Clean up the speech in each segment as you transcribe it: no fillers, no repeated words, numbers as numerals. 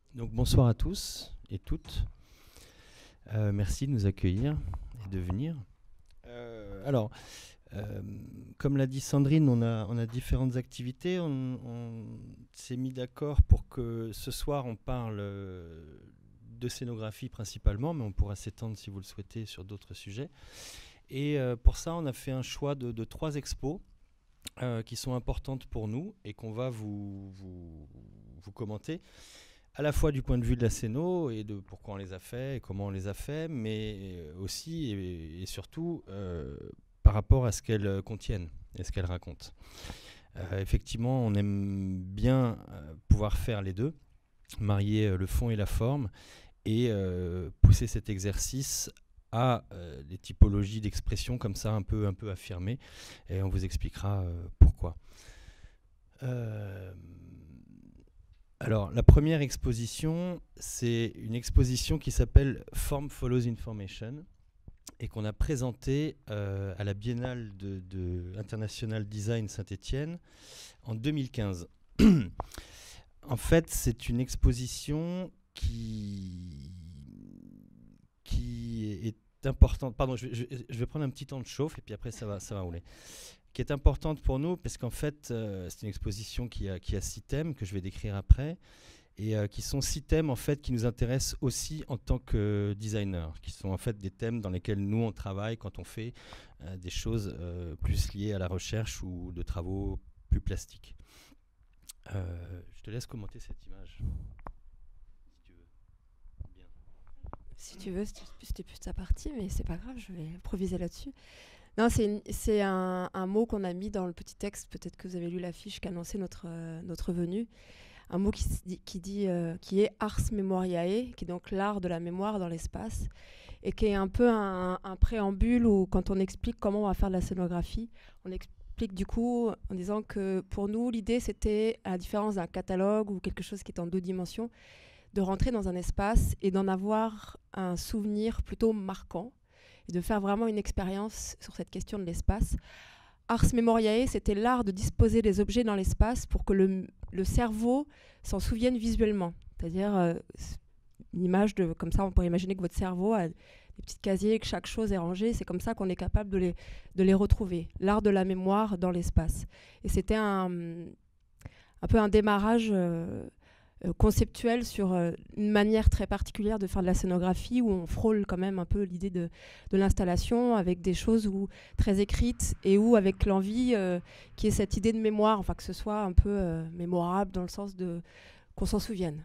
Donc bonsoir à tous et toutes. Merci de nous accueillir et de venir. Alors, comme l'a dit Sandrine, on a différentes activités. On s'est mis d'accord pour que ce soir on parle de scénographie principalement, mais on pourra s'étendre si vous le souhaitez sur d'autres sujets. Et pour ça, on a fait un choix de 3 expos qui sont importantes pour nous et qu'on va vous commenter, à la fois du point de vue de la scéno et de pourquoi on les a fait et comment on les a fait, mais aussi et surtout par rapport à ce qu'elles contiennent et ce qu'elles racontent. Effectivement, on aime bien pouvoir faire les deux, marier le fond et la forme, et pousser cet exercice à des typologies d'expression comme ça un peu affirmées, et on vous expliquera pourquoi. Alors, la première exposition, c'est une exposition qui s'appelle Form Follows Information et qu'on a présentée à la Biennale de International Design Saint-Étienne en 2015. En fait, c'est une exposition qui est importante. Pardon, je vais prendre un petit temps de chauffe et puis après ça va rouler. Qui est importante pour nous parce qu'en fait c'est une exposition qui a 6 thèmes que je vais décrire après et qui sont 6 thèmes en fait qui nous intéressent aussi en tant que designer, qui sont en fait des thèmes dans lesquels nous on travaille quand on fait des choses plus liées à la recherche ou de travaux plus plastiques. Je te laisse commenter cette image si tu veux. Bien. Si tu veux, c'était plus ta partie, mais c'est pas grave, je vais improviser là-dessus. Non, c'est un mot qu'on a mis dans le petit texte, peut-être que vous avez lu l'affiche qui annonçait notre venue. Un mot qui est Ars Memoriae, qui est donc l'art de la mémoire dans l'espace, et qui est un peu un préambule où quand on explique comment on va faire de la scénographie, on explique du coup en disant que pour nous, l'idée c'était, à la différence d'un catalogue ou quelque chose qui est en 2 dimensions, de rentrer dans un espace et d'en avoir un souvenir plutôt marquant et de faire vraiment une expérience sur cette question de l'espace. Ars Memoriae, c'était l'art de disposer les objets dans l'espace pour que le cerveau s'en souvienne visuellement. C'est-à-dire une image comme ça, on pourrait imaginer que votre cerveau a des petits casiers, que chaque chose est rangée. C'est comme ça qu'on est capable de les retrouver. L'art de la mémoire dans l'espace. Et c'était un peu un démarrage conceptuel sur une manière très particulière de faire de la scénographie où on frôle quand même un peu l'idée de l'installation avec des choses très écrites et où avec l'envie qui est cette idée de mémoire, enfin que ce soit un peu mémorable dans le sens qu'on s'en souvienne.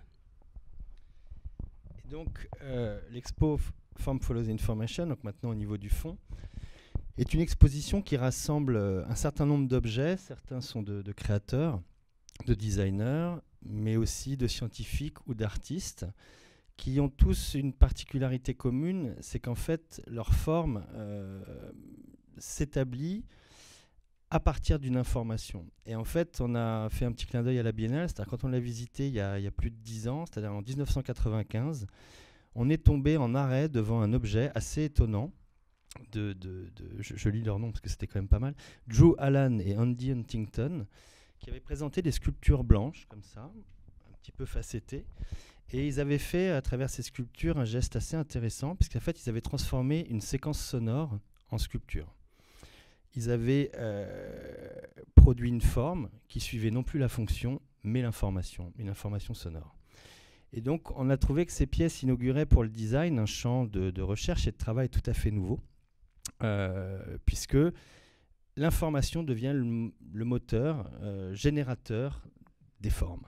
Et donc l'expo Form Follows Information, donc maintenant au niveau du fond, est une exposition qui rassemble un certain nombre d'objets. Certains sont de créateurs, de designers, mais aussi de scientifiques ou d'artistes, qui ont tous une particularité commune, c'est qu'en fait, leur forme s'établit à partir d'une information. Et en fait, on a fait un petit clin d'œil à la Biennale, c'est-à-dire quand on l'a visité il y a plus de 10 ans, c'est-à-dire en 1995, on est tombé en arrêt devant un objet assez étonnant, je lis leur nom parce que c'était quand même pas mal, Joe Allan et Andy Huntington, qui avaient présenté des sculptures blanches, comme ça, un petit peu facettées. Et ils avaient fait, à travers ces sculptures, un geste assez intéressant, puisqu'en fait, ils avaient transformé une séquence sonore en sculpture. Ils avaient produit une forme qui suivait non plus la fonction, mais l'information, une information sonore. Et donc, on a trouvé que ces pièces inauguraient pour le design un champ de recherche et de travail tout à fait nouveau, puisque l'information devient le moteur générateur des formes.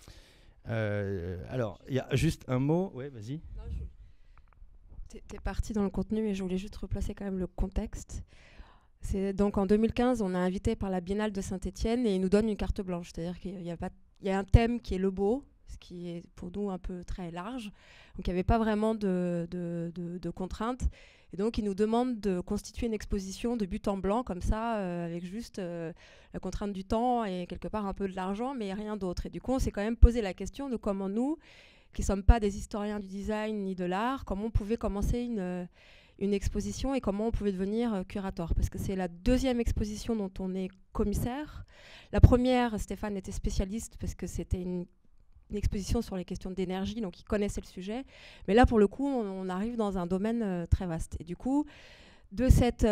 Alors, il y a juste un mot. Ouais, vas-y. T'es parti dans le contenu, mais je voulais juste replacer quand même le contexte. C'est donc en 2015, on est invité par la Biennale de Saint-Étienne et ils nous donnent une carte blanche. C'est-à-dire qu'il y a un thème qui est le beau, ce qui est pour nous un peu très large. Donc il n'y avait pas vraiment de contraintes. Et donc, ils nous demandent de constituer une exposition de but en blanc, comme ça, avec juste la contrainte du temps et quelque part un peu de l'argent, mais rien d'autre. Et du coup, on s'est quand même posé la question de comment nous, qui ne sommes pas des historiens du design ni de l'art, comment on pouvait commencer une exposition et comment on pouvait devenir curateur. Parce que c'est la 2e exposition dont on est commissaire. La première, Stéphane était spécialiste parce que c'était une une exposition sur les questions d'énergie, donc ils connaissaient le sujet. Mais là, pour le coup, on arrive dans un domaine très vaste. Et du coup, de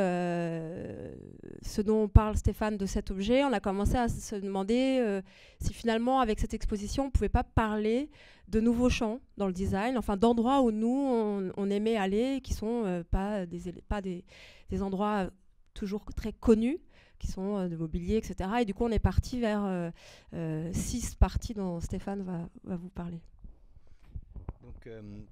ce dont parle Stéphane, de cet objet, on a commencé à se demander si finalement, avec cette exposition, on ne pouvait pas parler de nouveaux champs dans le design, enfin d'endroits où nous, on aimait aller, qui ne sont pas des endroits toujours très connus, qui sont de mobilier, etc. Et du coup, on est parti vers 6 parties dont Stéphane va vous parler. Donc,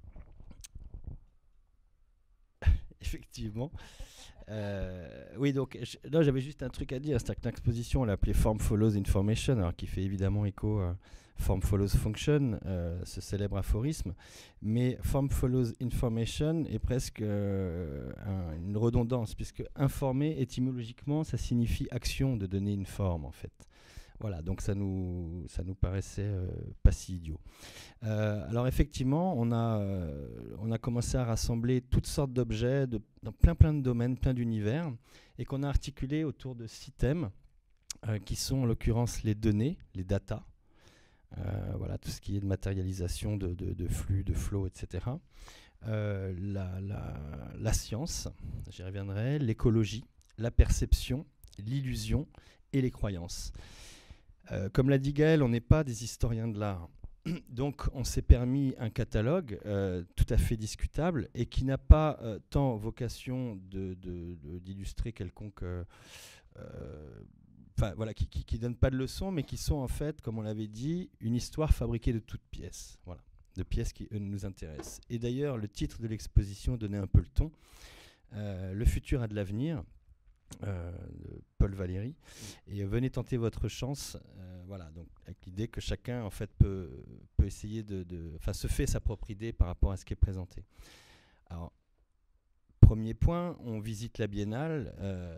effectivement. Oui, donc là j'avais juste un truc à dire, c'est-à-dire que l'exposition on l'appelait Form Follows Information, alors qui fait évidemment écho à Form Follows Function, ce célèbre aphorisme, mais Form Follows Information est presque une redondance, puisque informer étymologiquement ça signifie action, de donner une forme en fait. Voilà, donc ça nous paraissait pas si idiot. Alors effectivement, on a commencé à rassembler toutes sortes d'objets dans plein de domaines, plein d'univers, et qu'on a articulé autour de 6 thèmes, qui sont en l'occurrence les données, les data, voilà, tout ce qui est de matérialisation de flux, de flow, etc. La science, j'y reviendrai, l'écologie, la perception, l'illusion et les croyances. Comme l'a dit Gaël, on n'est pas des historiens de l'art. Donc on s'est permis un catalogue tout à fait discutable et qui n'a pas tant vocation d'illustrer quelconque... voilà, qui donne pas de leçons, mais qui sont en fait, comme on l'avait dit, une histoire fabriquée de toutes pièces. Voilà, de pièces qui nous intéressent. Et d'ailleurs, le titre de l'exposition donnait un peu le ton. Le futur a de l'avenir. De Paul Valéry, et venez tenter votre chance, voilà, donc avec l'idée que chacun en fait peut essayer se fait sa propre idée par rapport à ce qui est présenté. Alors, premier point, on visite la Biennale,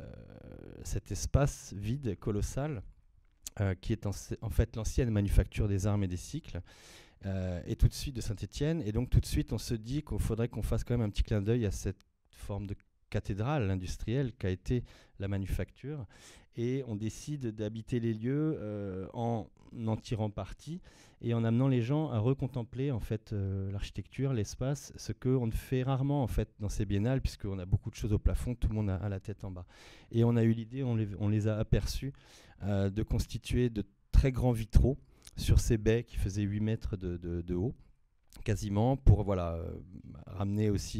cet espace vide, colossal, qui est en fait l'ancienne manufacture des armes et des cycles, et tout de suite de Saint-Étienne, et donc tout de suite on se dit qu'il faudrait qu'on fasse quand même un petit clin d'œil à cette forme de cathédrale industrielle qu'a été la manufacture, et on décide d'habiter les lieux en tirant parti et en amenant les gens à recontempler en fait l'architecture, l'espace, ce qu'on ne fait rarement en fait dans ces biennales, puisqu'on a beaucoup de choses au plafond, tout le monde a la tête en bas. Et on a eu l'idée, on les a aperçus, de constituer de très grands vitraux sur ces baies qui faisaient 8 mètres de haut, quasiment, pour voilà, ramener aussi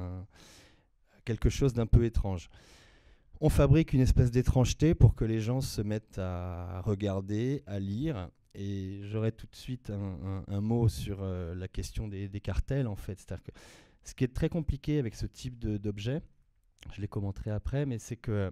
quelque chose d'un peu étrange. On fabrique une espèce d'étrangeté pour que les gens se mettent à regarder, à lire. Et j'aurais tout de suite un mot sur la question des cartels, en fait. C'est-à-dire que ce qui est très compliqué avec ce type d'objet, je les commenterai après, mais c'est que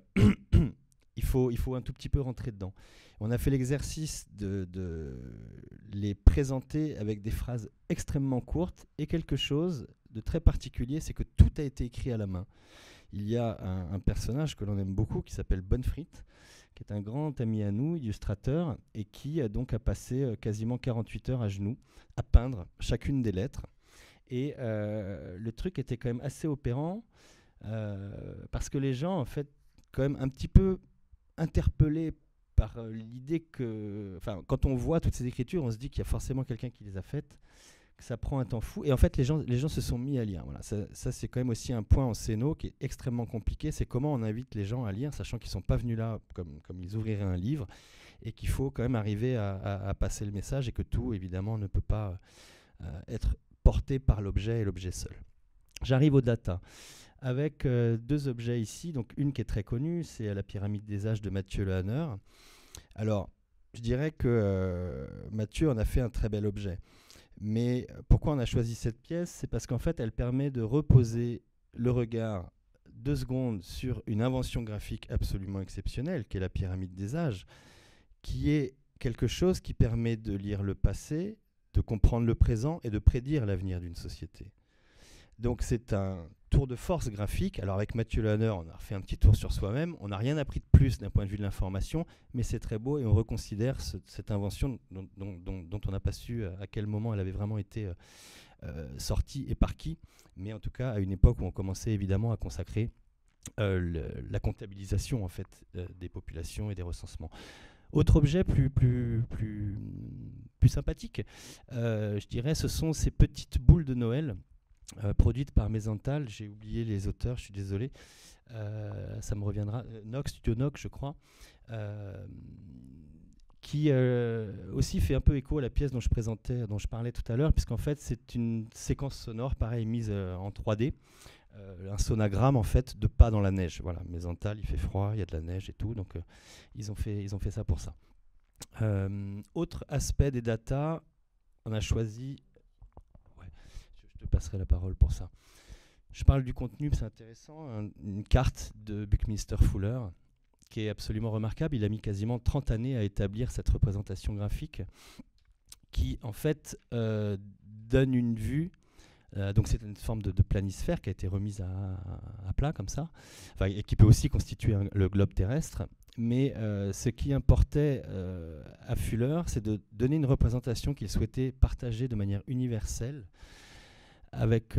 il faut un tout petit peu rentrer dedans. On a fait l'exercice de les présenter avec des phrases extrêmement courtes, et quelque chose de très particulier, c'est que tout a été écrit à la main. Il y a un personnage que l'on aime beaucoup qui s'appelle Bonfrit, qui est un grand ami à nous, illustrateur, et qui a passé quasiment 48 heures à genoux à peindre chacune des lettres. Et le truc était quand même assez opérant, parce que les gens, en fait, quand même un petit peu interpellés par l'idée que... Enfin, quand on voit toutes ces écritures, on se dit qu'il y a forcément quelqu'un qui les a faites, que ça prend un temps fou. Et en fait, les gens se sont mis à lire. Voilà. Ça, c'est quand même aussi un point en scéno qui est extrêmement compliqué. C'est comment on invite les gens à lire, sachant qu'ils ne sont pas venus là comme ils ouvriraient un livre, et qu'il faut quand même arriver à passer le message, et que tout, évidemment, ne peut pas être porté par l'objet et l'objet seul. J'arrive aux data, avec 2 objets ici. Donc, une qui est très connue, c'est la pyramide des âges de Mathieu Lehanner. Alors, je dirais que Mathieu en a fait un très bel objet. Mais pourquoi on a choisi cette pièce? C'est parce qu'en fait, elle permet de reposer le regard 2 secondes sur une invention graphique absolument exceptionnelle, qui est la pyramide des âges, qui est quelque chose qui permet de lire le passé, de comprendre le présent et de prédire l'avenir d'une société. Donc c'est un tour de force graphique. Alors avec Mathieu Lehanner, on a refait un petit tour sur soi-même. On n'a rien appris de plus d'un point de vue de l'information, mais c'est très beau, et on reconsidère cette invention dont on n'a pas su à quel moment elle avait vraiment été sortie et par qui, mais en tout cas à une époque où on commençait évidemment à consacrer la comptabilisation en fait, des populations et des recensements. Autre objet plus sympathique, je dirais, ce sont ces petites boules de Noël produites par Mesantal. J'ai oublié les auteurs, je suis désolé. Ça me reviendra. Studio Nox, je crois. Qui aussi fait un peu écho à la pièce dont je parlais tout à l'heure, puisqu'en fait c'est une séquence sonore, pareil, mise en 3D, un sonagramme en fait de pas dans la neige. Voilà, Mesantal, il fait froid, il y a de la neige et tout, donc ils ont fait ça pour ça. Autre aspect des datas, on a choisi... Ouais, je te passerai la parole pour ça. Je parle du contenu, c'est intéressant, une carte de Buckminster Fuller, qui est absolument remarquable. Il a mis quasiment 30 années à établir cette représentation graphique qui, en fait, donne une vue. Donc c'est une forme de planisphère qui a été remise à plat, comme ça, enfin, et qui peut aussi constituer le globe terrestre. Mais ce qui importait à Fuller, c'est de donner une représentation qu'il souhaitait partager de manière universelle avec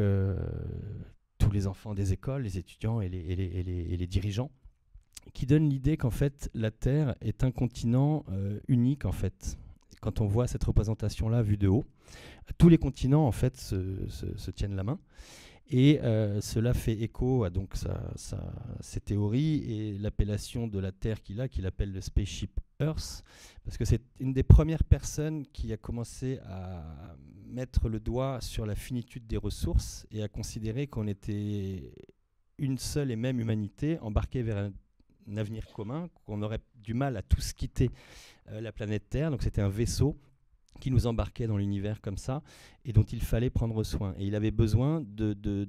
tous les enfants des écoles, les étudiants et les dirigeants, qui donne l'idée qu'en fait la Terre est un continent unique en fait. Quand on voit cette représentation-là vue de haut, tous les continents en fait se tiennent la main, et cela fait écho à donc ces théories et l'appellation de la Terre qu'il appelle le Spaceship Earth, parce que c'est une des premières personnes qui a commencé à mettre le doigt sur la finitude des ressources et à considérer qu'on était une seule et même humanité embarquée vers un avenir commun, qu'on aurait du mal à tous quitter la planète Terre. Donc c'était un vaisseau qui nous embarquait dans l'univers comme ça et dont il fallait prendre soin. Et il avait besoin de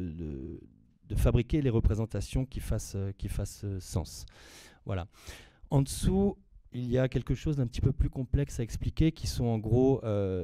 fabriquer les représentations qui fassent sens. Voilà. En dessous, il y a quelque chose d'un petit peu plus complexe à expliquer, qui sont en gros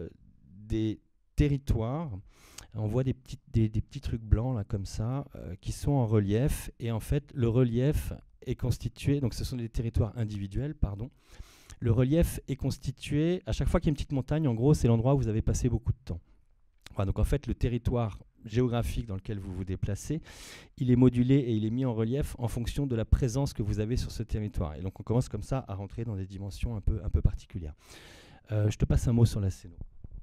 des territoires. On voit des petits trucs blancs là comme ça, qui sont en relief. Et en fait, le relief est constitué, donc ce sont des territoires individuels, pardon. Le relief est constitué, à chaque fois qu'il y a une petite montagne, en gros, c'est l'endroit où vous avez passé beaucoup de temps. Voilà, donc en fait, le territoire géographique dans lequel vous vous déplacez, il est modulé et il est mis en relief en fonction de la présence que vous avez sur ce territoire. Et donc on commence comme ça à rentrer dans des dimensions un peu particulières. Je te passe un mot sur la scéno.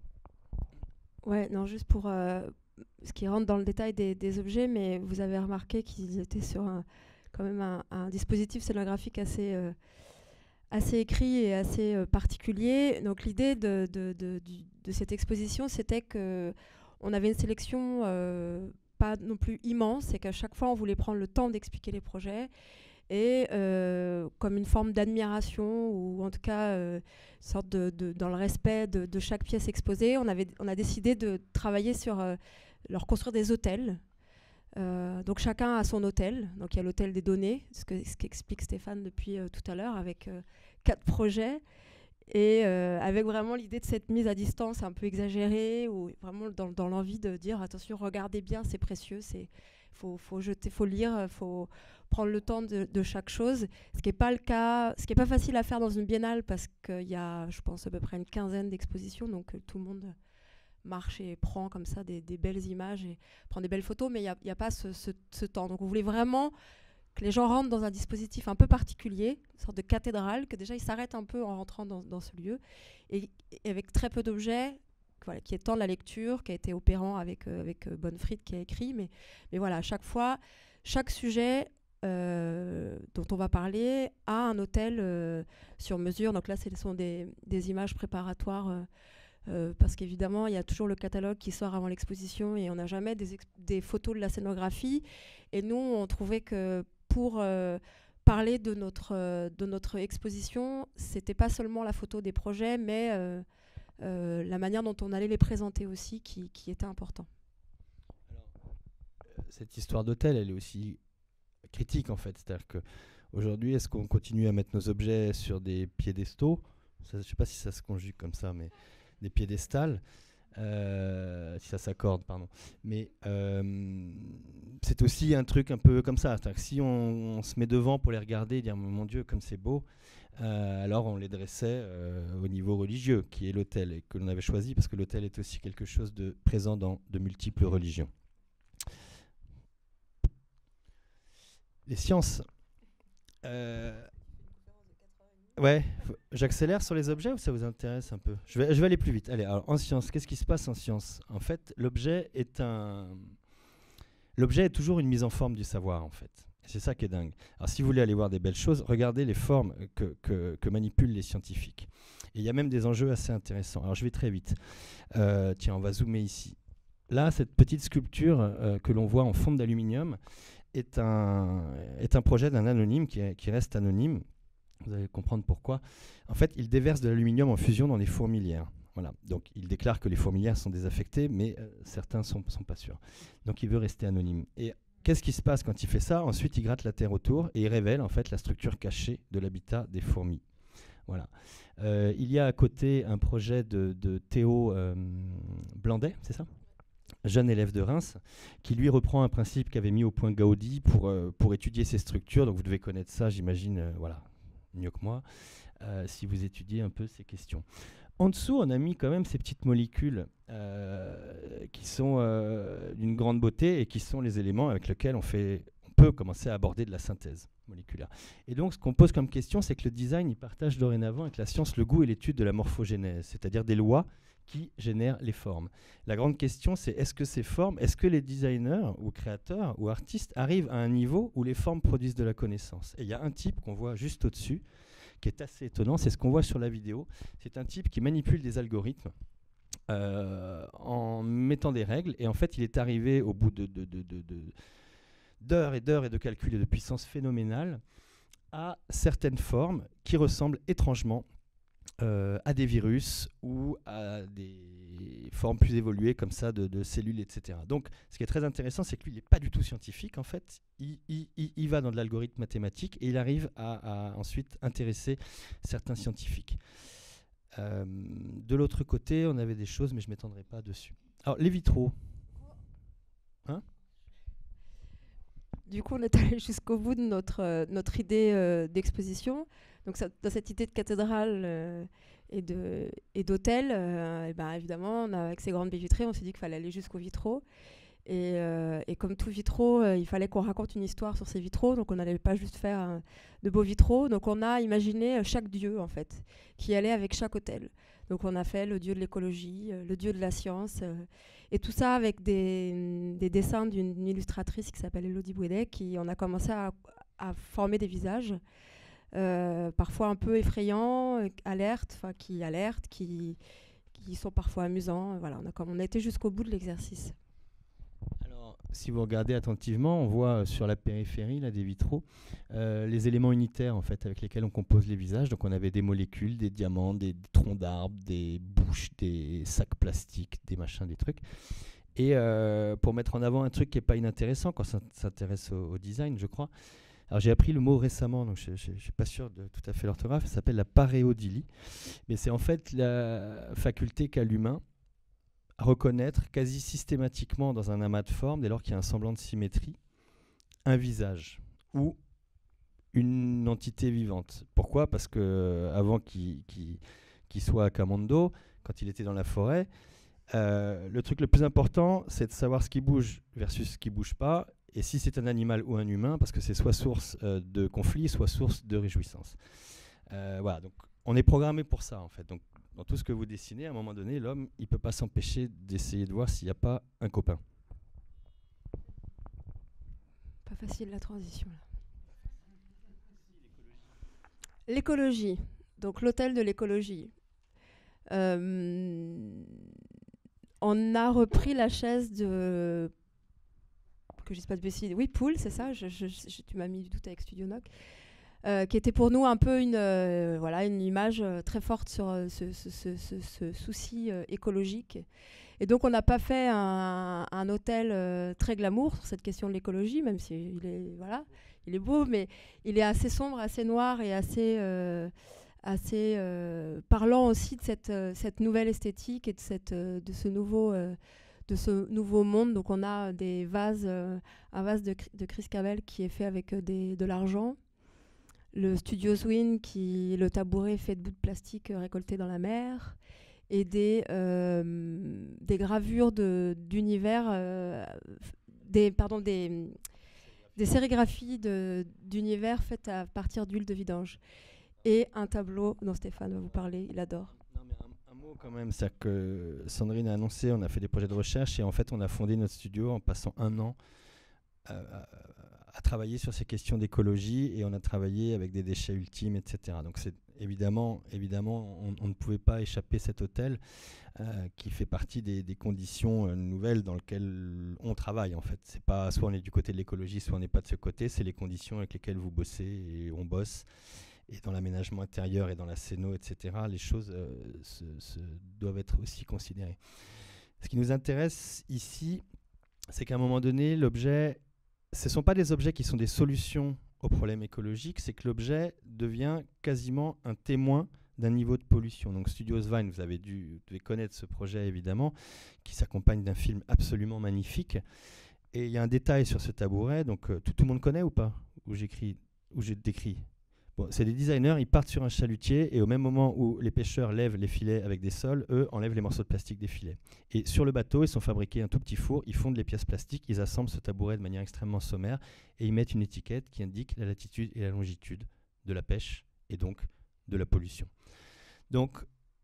Ouais, non, juste pour ce qui rentre dans le détail des objets, mais vous avez remarqué qu'ils étaient sur quand même un dispositif scénographique assez écrit et assez particulier. Donc l'idée de cette exposition, c'était qu'on avait une sélection pas non plus immense, et qu'à chaque fois on voulait prendre le temps d'expliquer les projets, et comme une forme d'admiration, ou en tout cas sorte dans le respect de chaque pièce exposée, on a décidé de travailler sur leur construire des hôtels. Donc chacun a son hôtel. Donc il y a l'hôtel des données, ce qu'explique Stéphane depuis tout à l'heure, avec 4 projets, et avec vraiment l'idée de cette mise à distance un peu exagérée, ou vraiment dans l'envie de dire attention, regardez bien, c'est précieux, faut jeter, faut lire, faut prendre le temps de chaque chose, ce qui n'est pas le cas, ce qui n'est pas facile à faire dans une biennale, parce qu'il y a, je pense, à peu près une quinzaine d'expositions, donc tout le monde marche et prend comme ça des belles images et prend des belles photos, mais il n'y a pas ce temps. Donc on voulait vraiment que les gens rentrent dans un dispositif un peu particulier, une sorte de cathédrale, que déjà ils s'arrêtent un peu en rentrant dans ce lieu, et avec très peu d'objets, voilà, qui est tant de la lecture, qui a été opérant avec Bonfried qui a écrit, mais voilà, à chaque fois, chaque sujet dont on va parler a un hôtel sur mesure. Donc là, ce sont des images préparatoires, parce qu'évidemment, il y a toujours le catalogue qui sort avant l'exposition, et on n'a jamais des photos de la scénographie. Et nous, on trouvait que pour parler de notre exposition, c'était pas seulement la photo des projets, mais la manière dont on allait les présenter aussi qui était important. Alors, cette histoire d'hôtel, elle est aussi critique en fait. C'est-à-dire qu'aujourd'hui, est-ce qu'on continue à mettre nos objets sur des piédestaux ? Je ne sais pas si ça se conjugue comme ça, mais des piédestals. Si ça s'accorde, pardon. Mais c'est aussi un truc un peu comme ça. C'est-à-dire que si on se met devant pour les regarder et dire mon Dieu, comme c'est beau, alors on les dressait au niveau religieux, qui est l'autel, et que l'on avait choisi parce que l'autel est aussi quelque chose de présent dans de multiples religions. Les sciences. Ouais, j'accélère sur les objets ou ça vous intéresse un peu? Je vais aller plus vite. Allez, alors en science, qu'est-ce qui se passe en science? En fait, l'objet est toujours une mise en forme du savoir, en fait. Et c'est ça qui est dingue. Alors si vous voulez aller voir des belles choses, regardez les formes que manipulent les scientifiques. Et il y a même des enjeux assez intéressants. Alors je vais très vite. Tiens, on va zoomer ici. Là, cette petite sculpture que l'on voit en fonte d'aluminium est un projet d'un anonyme qui reste anonyme. Vous allez comprendre pourquoi. En fait, il déverse de l'aluminium en fusion dans les fourmilières. Voilà. Donc, il déclare que les fourmilières sont désaffectées, mais certains ne sont pas sûrs. Donc, il veut rester anonyme. Et qu'est-ce qui se passe quand il fait ça? Ensuite, il gratte la terre autour et il révèle en fait la structure cachée de l'habitat des fourmis. Voilà. Il y a à côté un projet de Théo Blandet, c'est ça? Jeune élève de Reims, qui lui reprend un principe qu'avait mis au point Gaudi pour étudier ces structures. Donc, vous devez connaître ça, j'imagine, voilà, mieux que moi, si vous étudiez un peu ces questions. En dessous, on a mis quand même ces petites molécules qui sont d'une grande beauté et qui sont les éléments avec lesquels on peut commencer à aborder de la synthèse moléculaire. Et donc, ce qu'on pose comme question, c'est que le design, il partage dorénavant avec la science le goût et l'étude de la morphogénèse, c'est-à-dire des lois qui génèrent les formes. La grande question, c'est est-ce que ces formes, est-ce que les designers ou créateurs ou artistes arrivent à un niveau où les formes produisent de la connaissance? Et il y a un type qu'on voit juste au-dessus, qui est assez étonnant, c'est ce qu'on voit sur la vidéo. C'est un type qui manipule des algorithmes en mettant des règles, et en fait, il est arrivé au bout d'heures et d'heures et de calculs et de puissance phénoménale à certaines formes qui ressemblent étrangement à des virus ou à des formes plus évoluées comme ça de cellules, etc. Donc, ce qui est très intéressant, c'est que lui, il n'est pas du tout scientifique, en fait. Il va dans de l'algorithme mathématique et il arrive à ensuite intéresser certains scientifiques. De l'autre côté, on avait des choses, mais je ne m'étendrai pas dessus. Alors, les vitraux. Hein? Du coup, on est allé jusqu'au bout de notre idée d'exposition. Donc, dans cette idée de cathédrale et d'hôtel, évidemment, avec ces grandes baies vitrées, on s'est dit qu'il fallait aller jusqu'aux vitraux. Et comme tout vitraux, il fallait qu'on raconte une histoire sur ces vitraux. Donc, on n'allait pas juste faire de beaux vitraux. Donc, on a imaginé chaque dieu, en fait, qui allait avec chaque hôtel. Donc, on a fait le dieu de l'écologie, le dieu de la science, et tout ça avec des dessins d'une illustratrice qui s'appelle Elodie Bouedet, on a commencé à former des visages, parfois un peu effrayants, qui alertent, qui sont parfois amusants. Voilà, on a été jusqu'au bout de l'exercice. Alors, si vous regardez attentivement, on voit sur la périphérie là, des vitraux les éléments unitaires en fait, avec lesquels on compose les visages. Donc on avait des molécules, des diamants, des troncs d'arbres, des bouches, des sacs plastiques, des machins, des trucs. Et pour mettre en avant un truc qui n'est pas inintéressant quand on s'intéresse au design, je crois. Alors j'ai appris le mot récemment, donc je ne suis pas sûr de tout à fait l'orthographe. Ça s'appelle la paréodylie. Mais c'est en fait la faculté qu'a l'humain à reconnaître quasi systématiquement dans un amas de formes, dès lors qu'il y a un semblant de symétrie, un visage ou une entité vivante. Pourquoi? Parce que avant qu'il soit à Camondo, quand il était dans la forêt, le truc le plus important, c'est de savoir ce qui bouge versus ce qui bouge pas, et si c'est un animal ou un humain, parce que c'est soit source de conflit, soit source de réjouissance. Voilà, donc on est programmé pour ça en fait. Donc dans tout ce que vous dessinez, à un moment donné, l'homme, il ne peut pas s'empêcher d'essayer de voir s'il n'y a pas un copain. Pas facile la transition là. L'écologie, donc l'hôtel de l'écologie. On a repris la chaise de... que je ne sais pas de bêtises. Oui, Poul, c'est ça, tu m'as mis du doute avec Studio Noc. Qui était pour nous un peu une image très forte sur ce souci écologique. Et donc, on n'a pas fait un hôtel très glamour sur cette question de l'écologie, même s'il est, il est beau, mais il est assez sombre, assez noir et assez parlant aussi de cette nouvelle esthétique et de ce nouveau monde. Donc, on a des vases, un vase de Chris Cabell qui est fait avec de l'argent. Le Studio Swin, le tabouret fait de bouts de plastique récoltés dans la mer, et des gravures d'univers, des sérigraphies d'univers faites à partir d'huile de vidange. et un tableau dont Stéphane va vous parler, il adore. Non, mais un mot quand même, c'est que Sandrine a annoncé, on a fait des projets de recherche et en fait on a fondé notre studio en passant un an à travailler sur ces questions d'écologie et on a travaillé avec des déchets ultimes, etc. Donc c'est évidemment, on ne pouvait pas échapper cet hôtel qui fait partie des conditions nouvelles dans lesquelles on travaille en fait. C'est pas soit on est du côté de l'écologie, soit on n'est pas de ce côté, c'est les conditions avec lesquelles vous bossez et on bosse. Et dans l'aménagement intérieur et dans la scéno, etc., les choses doivent être aussi considérées. Ce qui nous intéresse ici, c'est qu'à un moment donné, l'objet, ce ne sont pas des objets qui sont des solutions aux problèmes écologiques, c'est que l'objet devient quasiment un témoin d'un niveau de pollution. Donc Studios Vine, vous devez connaître ce projet évidemment, qui s'accompagne d'un film absolument magnifique. Et il y a un détail sur ce tabouret, donc tout le monde connaît ou pas? Où j'ai décrit. Bon, c'est des designers, ils partent sur un chalutier et au même moment où les pêcheurs lèvent les filets avec des sols, eux enlèvent les morceaux de plastique des filets. Et sur le bateau, ils sont fabriqués un tout petit four, ils fondent les pièces plastiques, ils assemblent ce tabouret de manière extrêmement sommaire et ils mettent une étiquette qui indique la latitude et la longitude de la pêche et donc de la pollution. Donc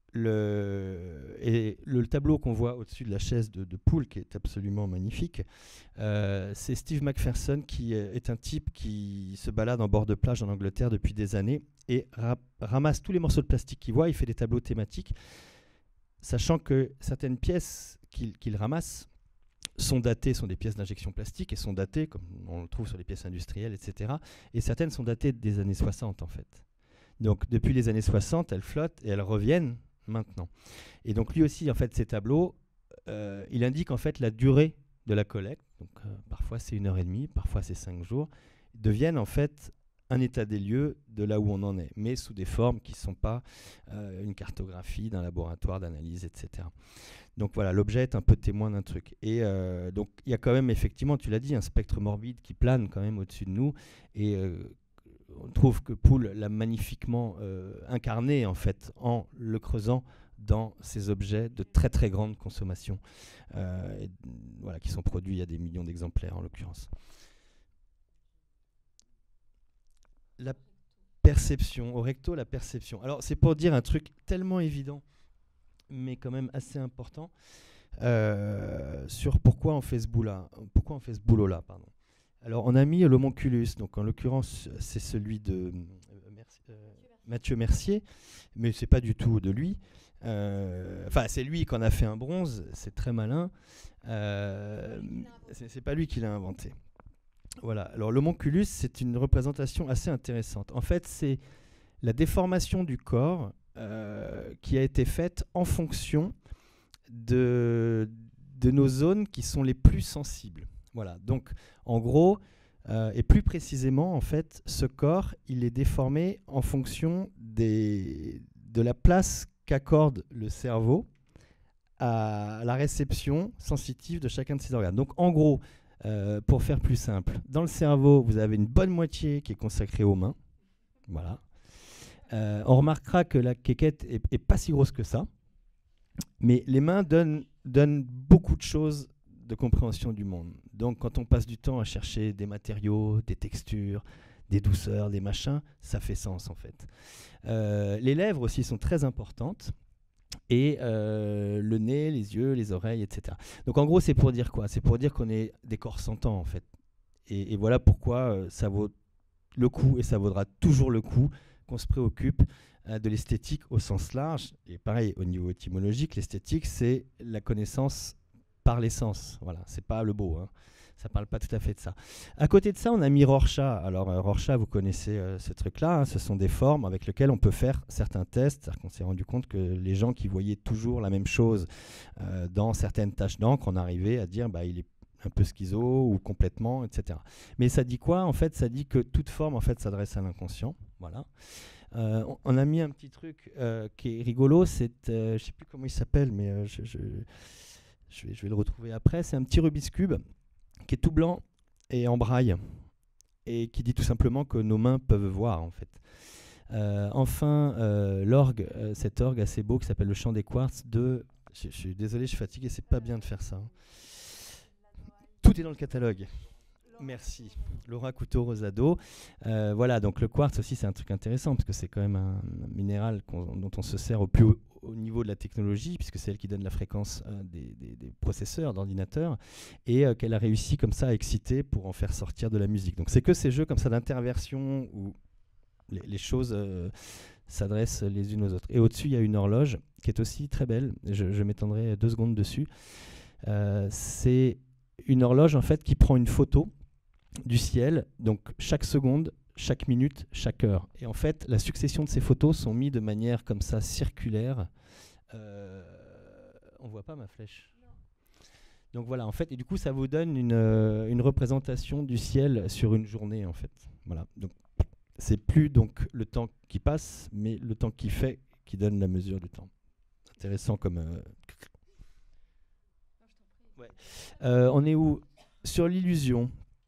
le tableau qu'on voit au-dessus de la chaise de Poole, qui est absolument magnifique, c'est Steve McPherson, qui est un type qui se balade en bord de plage en Angleterre depuis des années et ramasse tous les morceaux de plastique qu'il voit. Il fait des tableaux thématiques, sachant que certaines pièces qu'il ramasse sont datées, sont des pièces d'injection plastique et sont datées, comme on le trouve sur les pièces industrielles, etc. Et certaines sont datées des années 60, en fait. Donc depuis les années 60, elles flottent et elles reviennent maintenant. Et donc lui aussi, en fait, ces tableaux, il indique en fait la durée de la collecte. Donc parfois c'est 1h30, parfois c'est 5 jours. Ils deviennent en fait un état des lieux de là où on en est, mais sous des formes qui ne sont pas une cartographie d'un laboratoire d'analyse, etc. Donc voilà, l'objet est un peu témoin d'un truc. Et donc il y a quand même effectivement, tu l'as dit, un spectre morbide qui plane quand même au-dessus de nous. Et on trouve que Poole l'a magnifiquement incarné en fait en le creusant dans ces objets de très très grande consommation voilà, qui sont produits à des millions d'exemplaires en l'occurrence. La perception, au recto, la perception. Alors c'est pour dire un truc tellement évident mais quand même assez important sur pourquoi on fait ce boulot-là, pardon. Alors, on a mis l'homonculus, donc en l'occurrence, c'est celui de Mathieu Mercier, mais c'est pas du tout de lui. Enfin, c'est lui qui en a fait un bronze, c'est très malin. C'est pas lui qui l'a inventé. Voilà. Alors, l'homonculus, c'est une représentation assez intéressante. En fait, c'est la déformation du corps qui a été faite en fonction de nos zones qui sont les plus sensibles. Voilà, donc en gros, et plus précisément, en fait, ce corps, il est déformé en fonction de la place qu'accorde le cerveau à la réception sensitive de chacun de ces organes. Donc en gros, pour faire plus simple, dans le cerveau, vous avez une bonne moitié qui est consacrée aux mains. Voilà. On remarquera que la quéquette est pas si grosse que ça, mais les mains donnent beaucoup de choses de compréhension du monde. Donc quand on passe du temps à chercher des matériaux, des textures, des douceurs, des machins, ça fait sens en fait. Les lèvres aussi sont très importantes, et le nez, les yeux, les oreilles, etc. Donc en gros, c'est pour dire quoi? C'est pour dire qu'on est des corps sentants en fait. Et voilà pourquoi ça vaut le coup, et ça vaudra toujours le coup, qu'on se préoccupe de l'esthétique au sens large. Et pareil, au niveau étymologique, l'esthétique, c'est la connaissance par l'essence. Voilà, c'est pas le beau, hein. Ça parle pas tout à fait de ça. À côté de ça, on a mis Rorschach. Alors Rorschach, vous connaissez ce truc-là, hein, ce sont des formes avec lesquelles on peut faire certains tests. C'est-à-dire qu'on s'est rendu compte que les gens qui voyaient toujours la même chose dans certaines taches d'encre, on arrivait à dire il est un peu schizo ou complètement, etc. Mais ça dit quoi? En fait, ça dit que toute forme en fait s'adresse à l'inconscient. Voilà. On a mis un petit truc qui est rigolo. C'est, je sais plus comment il s'appelle, mais je vais le retrouver après. C'est un petit Rubik's Cube qui est tout blanc et en braille, et qui dit tout simplement que nos mains peuvent voir en fait. Enfin, l'orgue, cet orgue assez beau qui s'appelle le Chant des Quartz de... Je suis désolé, je suis fatigué, c'est pas bien de faire ça. Tout est dans le catalogue. Merci. Laura Couteau-Rosado. Voilà, donc le quartz aussi, c'est un truc intéressant parce que c'est quand même un minéral dont on se sert au plus haut niveau de la technologie, puisque c'est elle qui donne la fréquence des processeurs, d'ordinateurs, et qu'elle a réussi comme ça à exciter pour en faire sortir de la musique. Donc c'est que ces jeux comme ça d'interversion où les choses s'adressent les unes aux autres. Et au-dessus, il y a une horloge qui est aussi très belle. Je m'étendrai 2 secondes dessus. C'est une horloge en fait qui prend une photo du ciel, donc chaque seconde, chaque minute, chaque heure. Et en fait, la succession de ces photos sont mises de manière comme ça circulaire. On voit pas ma flèche. Donc voilà, en fait, et du coup, ça vous donne une représentation du ciel sur une journée, en fait. Voilà. Donc c'est plus donc le temps qui passe, mais le temps qui fait qui donne la mesure du temps. Intéressant comme. Ouais. On est où? Sur l'illusion.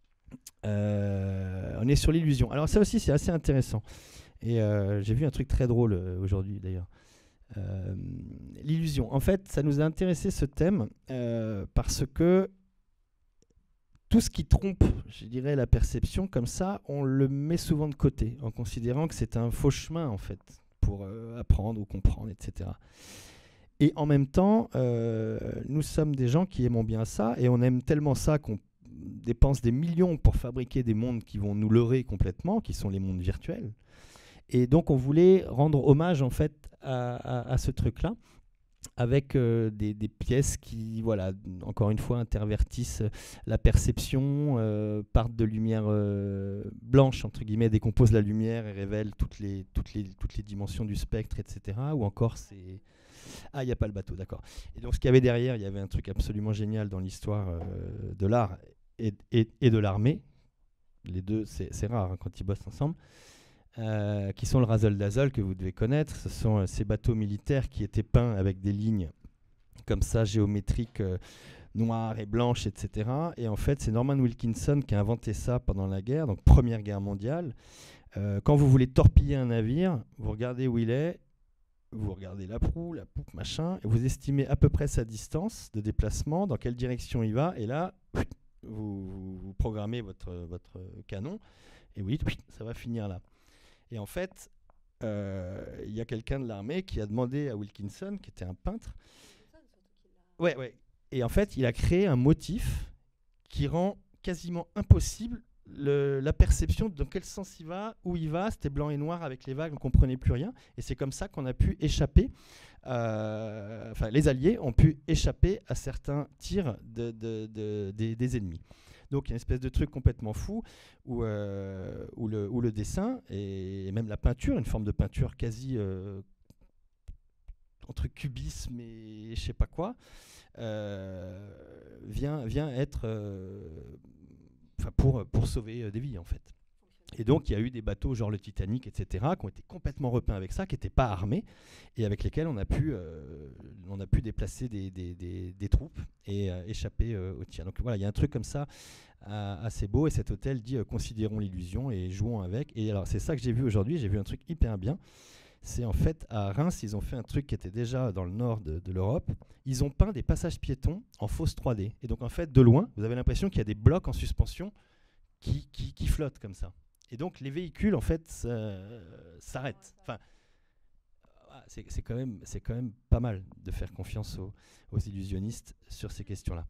On est sur l'illusion. Alors ça aussi c'est assez intéressant. Et j'ai vu un truc très drôle aujourd'hui d'ailleurs. L'illusion. En fait, ça nous a intéressé ce thème parce que tout ce qui trompe, je dirais, la perception comme ça, on le met souvent de côté en considérant que c'est un faux chemin en fait pour apprendre ou comprendre, etc. Et en même temps, nous sommes des gens qui aimons bien ça et on aime tellement ça qu'on dépense des millions pour fabriquer des mondes qui vont nous leurrer complètement, qui sont les mondes virtuels. Et donc on voulait rendre hommage en fait à ce truc-là, avec des pièces qui, voilà, encore une fois, intervertissent la perception, partent de lumière blanche, entre guillemets, décomposent la lumière et révèlent toutes les dimensions du spectre, etc. Ou encore c'est... Ah, il n'y a pas le bateau, d'accord. Et donc ce qu'il y avait derrière, il y avait un truc absolument génial dans l'histoire de l'art et de l'armée. Les deux, c'est rare hein, quand ils bossent ensemble. Qui sont le Razzle Dazzle que vous devez connaître. Ce sont ces bateaux militaires qui étaient peints avec des lignes comme ça, géométriques, noires et blanches, etc. Et en fait, c'est Norman Wilkinson qui a inventé ça pendant la guerre, donc Première Guerre mondiale. Quand vous voulez torpiller un navire, vous regardez où il est, vous regardez la proue, la poupe, machin, et vous estimez à peu près sa distance de déplacement, dans quelle direction il va, et là, vous programmez votre canon, et vous dites, ça va finir là. Et en fait, il y a quelqu'un de l'armée qui a demandé à Wilkinson, qui était un peintre. Ouais. Et en fait, il a créé un motif qui rend quasiment impossible la perception de dans quel sens il va, où il va. C'était blanc et noir avec les vagues, on ne comprenait plus rien. Et c'est comme ça qu'on a pu échapper. Enfin, les Alliés ont pu échapper à certains tirs des ennemis. Donc il y a une espèce de truc complètement fou où le dessin et même la peinture, une forme de peinture quasi entre cubisme et je sais pas quoi, vient être pour sauver des vies en fait. Et donc il y a eu des bateaux genre le Titanic, etc., qui ont été complètement repeints avec ça, qui n'étaient pas armés et avec lesquels on a pu déplacer des troupes et échapper aux tirs. Donc voilà, il y a un truc comme ça assez beau et cet hôtel dit considérons l'illusion et jouons avec. Et alors c'est ça que j'ai vu aujourd'hui, j'ai vu un truc hyper bien. C'est en fait à Reims, ils ont fait un truc qui était déjà dans le nord de l'Europe. Ils ont peint des passages piétons en fausse 3D. Et donc en fait, de loin, vous avez l'impression qu'il y a des blocs en suspension qui flottent comme ça. Et donc les véhicules en fait s'arrêtent. Enfin, c'est quand même pas mal de faire confiance aux illusionnistes sur ces questions-là.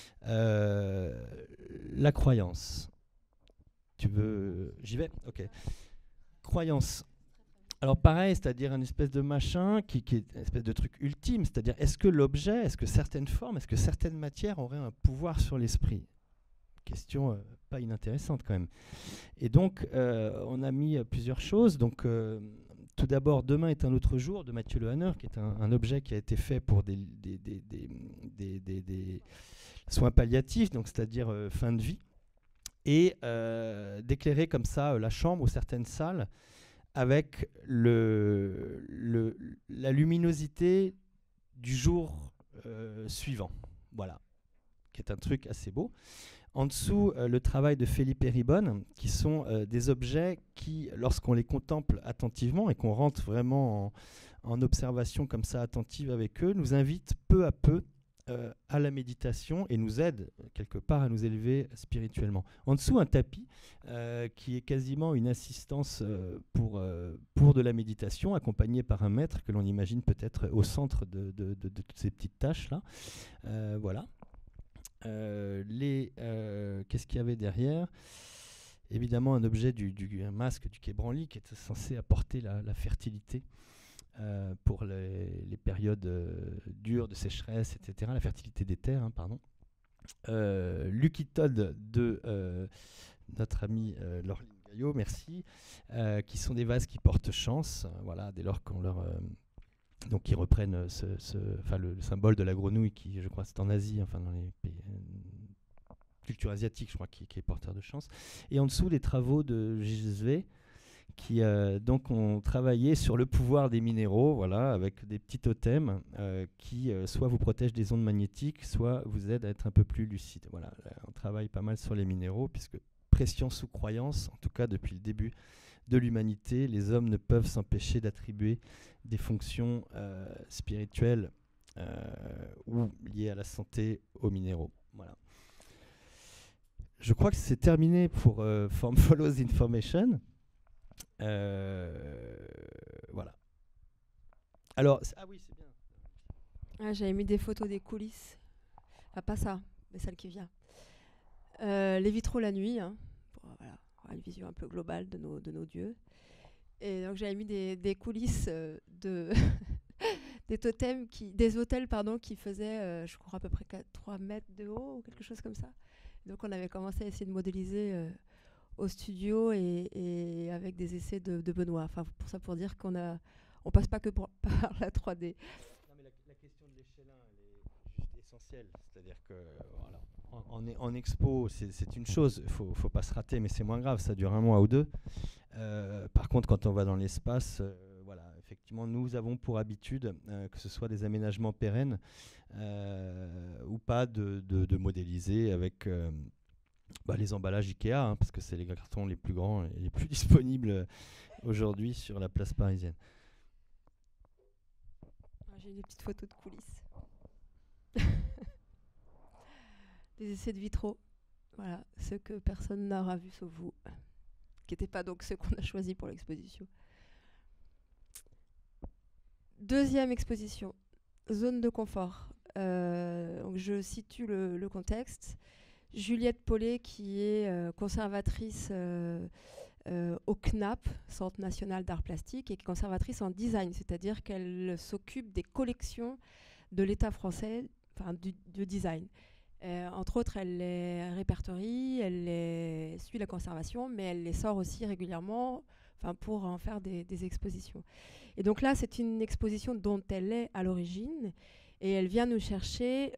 La croyance. Tu veux... J'y vais ? Ok. Croyance. Alors pareil, c'est-à-dire une espèce de machin qui est une espèce de truc ultime, c'est-à-dire est-ce que l'objet, est-ce que certaines formes, est-ce que certaines matières auraient un pouvoir sur l'esprit ? Question pas inintéressante quand même. Et donc on a mis plusieurs choses. Donc tout d'abord, Demain est un autre jour de Mathieu Lehanner, qui est un objet qui a été fait pour des soins palliatifs, donc c'est-à-dire fin de vie, et d'éclairer comme ça la chambre ou certaines salles avec la luminosité du jour suivant. Voilà, qui est un truc assez beau. En dessous, le travail de Felipe Ribon, qui sont des objets qui, lorsqu'on les contemple attentivement et qu'on rentre vraiment en observation comme ça attentive avec eux, nous invitent peu à peu à la méditation et nous aide quelque part à nous élever spirituellement. En dessous, un tapis qui est quasiment une assistance pour de la méditation, accompagné par un maître que l'on imagine peut-être au centre de toutes ces petites tâches-là. Voilà. Qu'est-ce qu'il y avait derrière ? Évidemment, un objet, un masque du Quai Branly qui est censé apporter la fertilité pour les périodes dures de sécheresse, etc. La fertilité des terres, hein, pardon. L'Ukitode de notre ami Laureline Gaillot, merci, qui sont des vases qui portent chance, voilà, dès lors qu'on leur... donc qui reprennent le symbole de la grenouille qui, je crois, c'est en Asie, enfin dans les pays, culture asiatique, je crois, qui est porteur de chance. Et en dessous, les travaux de Gisvé, qui donc ont travaillé sur le pouvoir des minéraux, voilà, avec des petits totems qui soit vous protègent des ondes magnétiques, soit vous aident à être un peu plus lucide. Voilà, on travaille pas mal sur les minéraux, puisque pression sous croyance, en tout cas depuis le début de l'humanité, les hommes ne peuvent s'empêcher d'attribuer des fonctions spirituelles ou liées à la santé aux minéraux. Voilà. Je crois que c'est terminé pour Form Follows Information. Voilà. Alors, oui, c'est bien. J'avais mis des photos des coulisses. Enfin, pas ça, mais celle qui vient. Les vitraux la nuit, hein, pour avoir une vision un peu globale de nos dieux. Et donc j'avais mis des coulisses des totems, des hôtels qui faisaient, je crois, à peu près 3 mètres de haut ou quelque chose comme ça. Donc on avait commencé à essayer de modéliser au studio et avec des essais de Benoît. Enfin, pour dire qu'on passe pas que par la 3D. Non, mais la question de l'échelon, elle est juste essentielle. C'est-à-dire que voilà, en expo, c'est une chose, il faut pas se rater, mais c'est moins grave, ça dure 1 mois ou 2. Par contre, quand on va dans l'espace, voilà, effectivement, nous avons pour habitude, que ce soit des aménagements pérennes ou pas, de modéliser avec les emballages Ikea, hein, parce que c'est les cartons les plus grands et les plus disponibles aujourd'hui sur la place parisienne. J'ai des petites photos de coulisses. Des essais de vitraux. Voilà, ceux que personne n'aura vus sauf vous. Qui n'étaient pas donc ceux qu'on a choisis pour l'exposition. Deuxième exposition, zone de confort. Donc je situe le contexte. Juliette Paulet, qui est conservatrice au CNAP, Centre national d'art plastique, et qui est conservatrice en design, c'est-à-dire qu'elle s'occupe des collections de l'État français, enfin du design. Entre autres, elle les répertorie, elle les suit la conservation, mais elle les sort aussi régulièrement, pour en faire des expositions. Et donc là, c'est une exposition dont elle est à l'origine, et elle vient nous chercher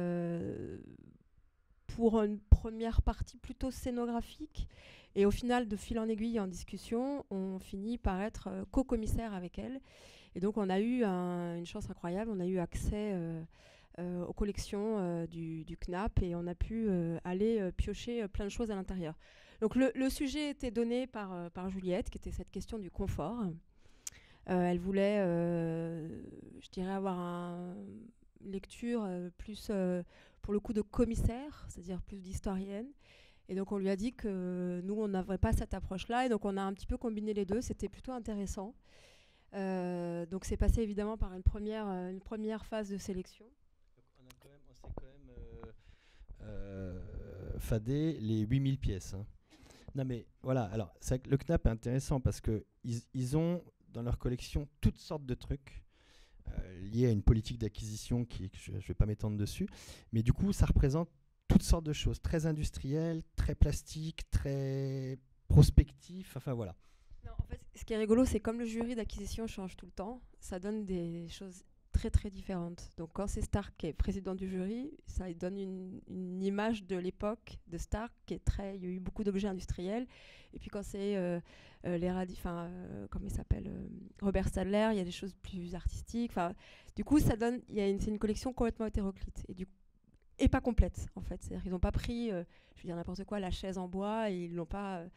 pour une première partie plutôt scénographique. Et au final, de fil en aiguille, en discussion, on finit par être co-commissaire avec elle. Et donc, on a eu une chance incroyable. On a eu accès aux collections du CNAP et on a pu aller piocher plein de choses à l'intérieur. Donc, le sujet était donné par Juliette, qui était cette question du confort. Elle voulait, je dirais, avoir une lecture plus, pour le coup, de commissaire, c'est-à-dire plus d'historienne. Et donc, on lui a dit que nous, on n'avait pas cette approche-là. Et donc, on a un petit peu combiné les deux. C'était plutôt intéressant. Donc, c'est passé évidemment par une première phase de sélection. Donc on s'est quand même fadé les 8000 pièces. Hein. Non, mais voilà. Alors, le CNAP est intéressant parce qu'ils ont dans leur collection toutes sortes de trucs liés à une politique d'acquisition je ne vais pas m'étendre dessus. Mais du coup, ça représente toutes sortes de choses, très industrielles, très plastiques, très prospectifs, enfin voilà. Non, en fait, ce qui est rigolo, c'est comme le jury d'acquisition change tout le temps, ça donne des choses très très différentes. Donc quand c'est Stark qui est président du jury, ça donne une image de l'époque de Stark qui est très... Il y a eu beaucoup d'objets industriels. Et puis quand c'est comment il s'appelle, Robert Stadler, il y a des choses plus artistiques. Du coup, ça donne... c'est une collection complètement hétéroclite. Et pas complète, en fait. C'est-à-dire qu'ils n'ont pas pris, je veux dire n'importe quoi, la chaise en bois, et ils l'ont pas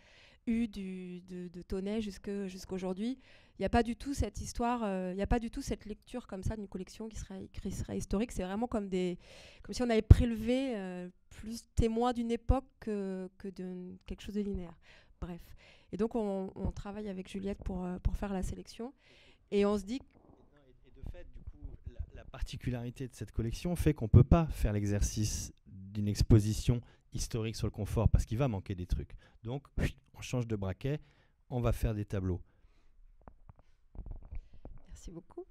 eu de Tonnet jusqu'à aujourd'hui. Il n'y a pas du tout cette histoire, il n'y a pas du tout cette lecture comme ça d'une collection qui serait historique. C'est vraiment comme si on avait prélevé plus témoin d'une époque que de quelque chose de linéaire. Bref. Et donc on travaille avec Juliette pour faire la sélection. Et on se dit... Et de fait, du coup, la particularité de cette collection fait qu'on ne peut pas faire l'exercice d'une exposition historique sur le confort parce qu'il va manquer des trucs. Donc, on change de braquet, on va faire des tableaux. Merci beaucoup.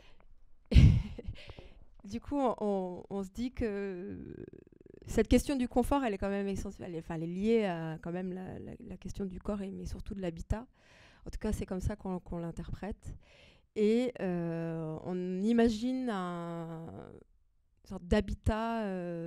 Du coup, on se dit que cette question du confort, elle est quand même essentielle. Elle est liée à quand même la question du corps, mais surtout de l'habitat. En tout cas, c'est comme ça qu'on l'interprète. Et on imagine une sorte d'habitat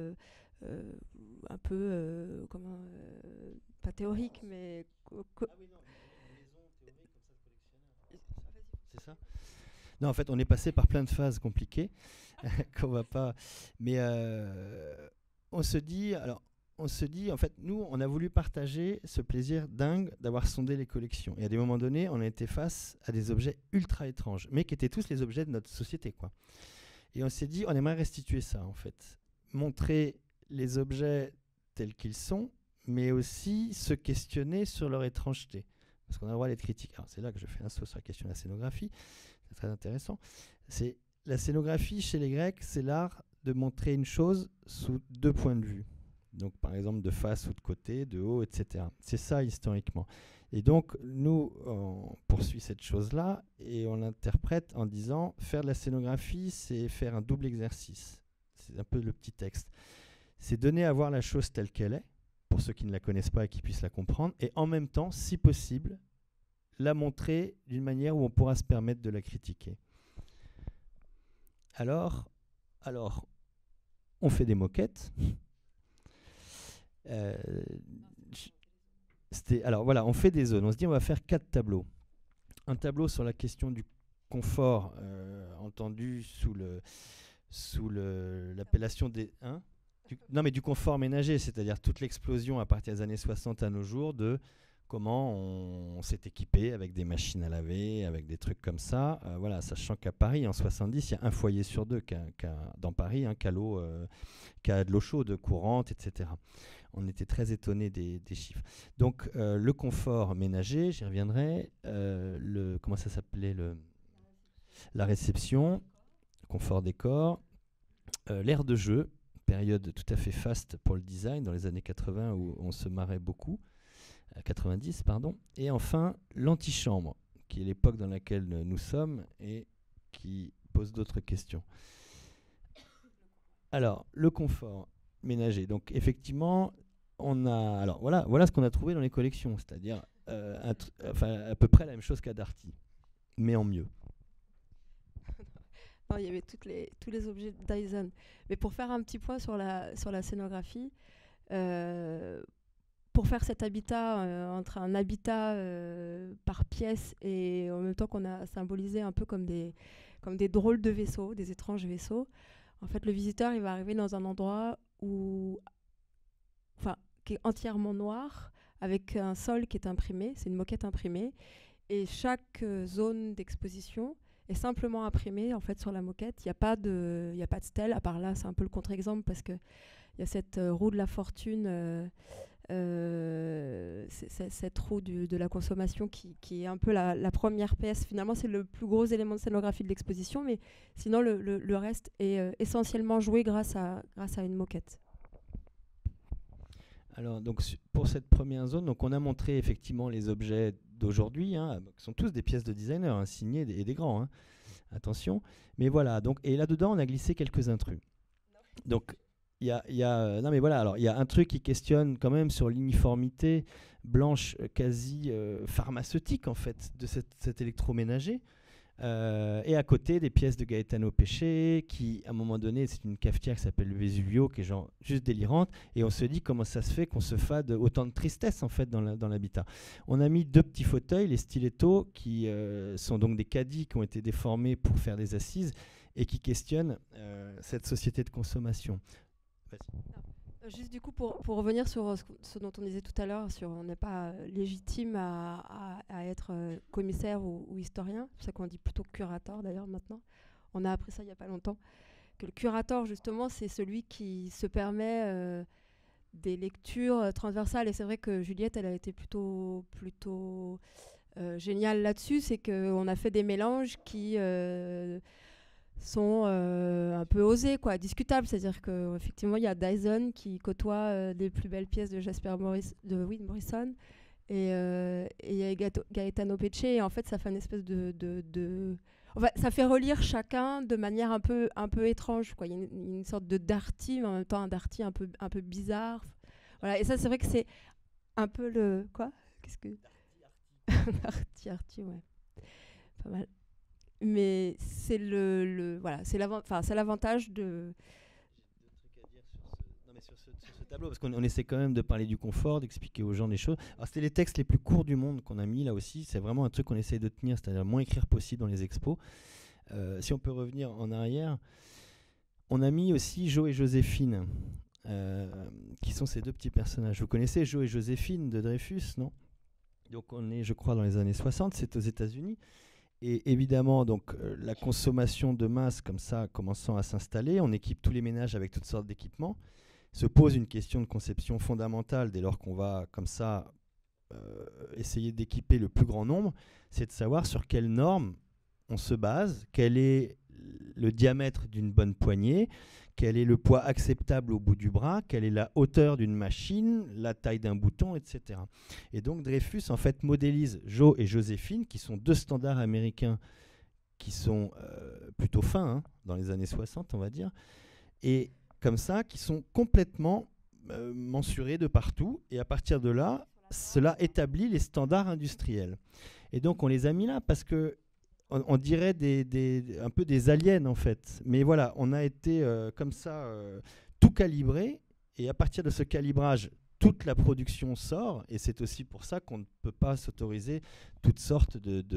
un peu, pas théorique, mais... Ah oui, non, une maison théorique comme ça de collectionneur. C'est ça ? Non, en fait, on est passé par plein de phases compliquées qu'on va pas... Mais on se dit, en fait, nous, on a voulu partager ce plaisir dingue d'avoir sondé les collections. Et à des moments donnés, on a été face à des objets ultra étranges, mais qui étaient tous les objets de notre société, quoi. Et on s'est dit, on aimerait restituer ça, en fait. Montrer les objets tels qu'ils sont, mais aussi se questionner sur leur étrangeté. Parce qu'on a le droit d'être critique. Alors, c'est là que je fais un saut sur la question de la scénographie. C'est très intéressant. La scénographie, chez les Grecs, c'est l'art de montrer une chose sous deux points de vue. Donc, par exemple, de face ou de côté, de haut, etc. C'est ça, historiquement. Et donc, nous, on poursuit cette chose-là et on l'interprète en disant faire de la scénographie, c'est faire un double exercice. C'est un peu le petit texte. C'est donner à voir la chose telle qu'elle est, pour ceux qui ne la connaissent pas et qui puissent la comprendre, et en même temps, si possible, la montrer d'une manière où on pourra se permettre de la critiquer. Alors on fait des moquettes. Alors voilà, on fait des zones. On se dit on va faire 4 tableaux. Un tableau sur la question du confort, entendu sous l'appellation des... du confort ménager, c'est-à-dire toute l'explosion à partir des années 60 à nos jours de comment on s'est équipé avec des machines à laver, avec des trucs comme ça. Voilà, sachant qu'à Paris, en 70, il y a un foyer sur deux dans Paris qui a de l'eau chaude courante, etc. On était très étonnés des chiffres. Donc, le confort ménager, j'y reviendrai. Comment ça s'appelait la réception, confort décor, l'aire de jeu, période tout à fait faste pour le design dans les années 80 où on se marrait beaucoup. 90, pardon. Et enfin, l'antichambre, qui est l'époque dans laquelle nous sommes et qui pose d'autres questions. Alors, le confort ménager. Donc, effectivement, alors voilà ce qu'on a trouvé dans les collections, c'est-à-dire à peu près la même chose qu'à Darty, mais en mieux. Non, il y avait tous les objets de Dyson. Mais pour faire un petit point sur la scénographie, pour faire cet habitat, entre un habitat par pièce et en même temps qu'on a symbolisé un peu comme des drôles de vaisseaux, des étranges vaisseaux, en fait, le visiteur, il va arriver dans un endroit qui est entièrement noir, avec un sol qui est imprimé, c'est une moquette imprimée, et chaque zone d'exposition est simplement imprimée en fait, sur la moquette. Il n'y a pas de stèle, à part là, c'est un peu le contre-exemple, parce qu'il y a cette roue de la fortune... cette roue de la consommation qui est un peu la première pièce. Finalement, c'est le plus gros élément de scénographie de l'exposition, mais sinon, le reste est essentiellement joué grâce à une moquette. Alors, donc, pour cette première zone, donc, on a montré effectivement les objets d'aujourd'hui, qui sont tous des pièces de designer, signées et des grands. Attention. Mais voilà, donc, et là-dedans, on a glissé quelques intrus. Donc, il y a un truc qui questionne quand même sur l'uniformité blanche quasi pharmaceutique en fait de cet électroménager. Et à côté des pièces de Gaetano Pesce qui, à un moment donné, c'est une cafetière qui s'appelle le Vesuvio, qui est genre juste délirante. Et on se dit comment ça se fait qu'on se fade autant de tristesse en fait dans l'habitat. On a mis 2 petits fauteuils, les stilettos, qui sont donc des caddies qui ont été déformés pour faire des assises et qui questionnent cette société de consommation. Juste du coup, pour revenir sur ce dont on disait tout à l'heure, sur on n'est pas légitime à être commissaire ou historien, c'est pour ça qu'on dit plutôt curateur d'ailleurs maintenant. On a appris ça il n'y a pas longtemps, que le curateur justement c'est celui qui se permet des lectures transversales. Et c'est vrai que Juliette, elle a été plutôt géniale là-dessus, c'est qu'on a fait des mélanges qui sont un peu osés, quoi, discutables. C'est-à-dire qu'effectivement, il y a Dyson qui côtoie les plus belles pièces de Morrison. Et il y a Gaetano Pecce. Et en fait, ça fait une espèce Enfin, ça fait relire chacun de manière un peu étrange, quoi. Il y a une sorte de Darty, mais en même temps un Darty un peu bizarre. Voilà. Et ça, c'est vrai que c'est un peu le... Quoi? Qu'est-ce que... Darty, ouais. Pas mal. Mais c'est voilà, c'est l'avantage de... J'ai 2 trucs à dire non, mais sur ce tableau, parce qu'on essaie quand même de parler du confort, d'expliquer aux gens les choses. Alors c'était les textes les plus courts du monde qu'on a mis là aussi, c'est vraiment un truc qu'on essaie de tenir, c'est-à-dire le moins écrire possible dans les expos. Si on peut revenir en arrière, on a mis aussi Jo et Joséphine, qui sont ces 2 petits personnages. Vous connaissez Jo et Joséphine de Dreyfus, non? Donc on est, je crois, dans les années 60, c'est aux États-Unis. Et évidemment, donc, la consommation de masse comme ça commençant à s'installer, on équipe tous les ménages avec toutes sortes d'équipements. Se pose une question de conception fondamentale dès lors qu'on va comme ça essayer d'équiper le plus grand nombre, c'est de savoir sur quelles normes on se base, quel est le diamètre d'une bonne poignée, quel est le poids acceptable au bout du bras, quelle est la hauteur d'une machine, la taille d'un bouton, etc. Et donc Dreyfus en fait modélise Jo et Joséphine, qui sont 2 standards américains qui sont plutôt fins, hein, dans les années 60 on va dire, et comme ça, qui sont complètement mensurés de partout, et à partir de là, cela établit les standards industriels. Et donc on les a mis là parce que on dirait un peu des aliens en fait. Mais voilà, on a été comme ça tout calibré, et à partir de ce calibrage, toute la production sort, et c'est aussi pour ça qu'on ne peut pas s'autoriser toutes sortes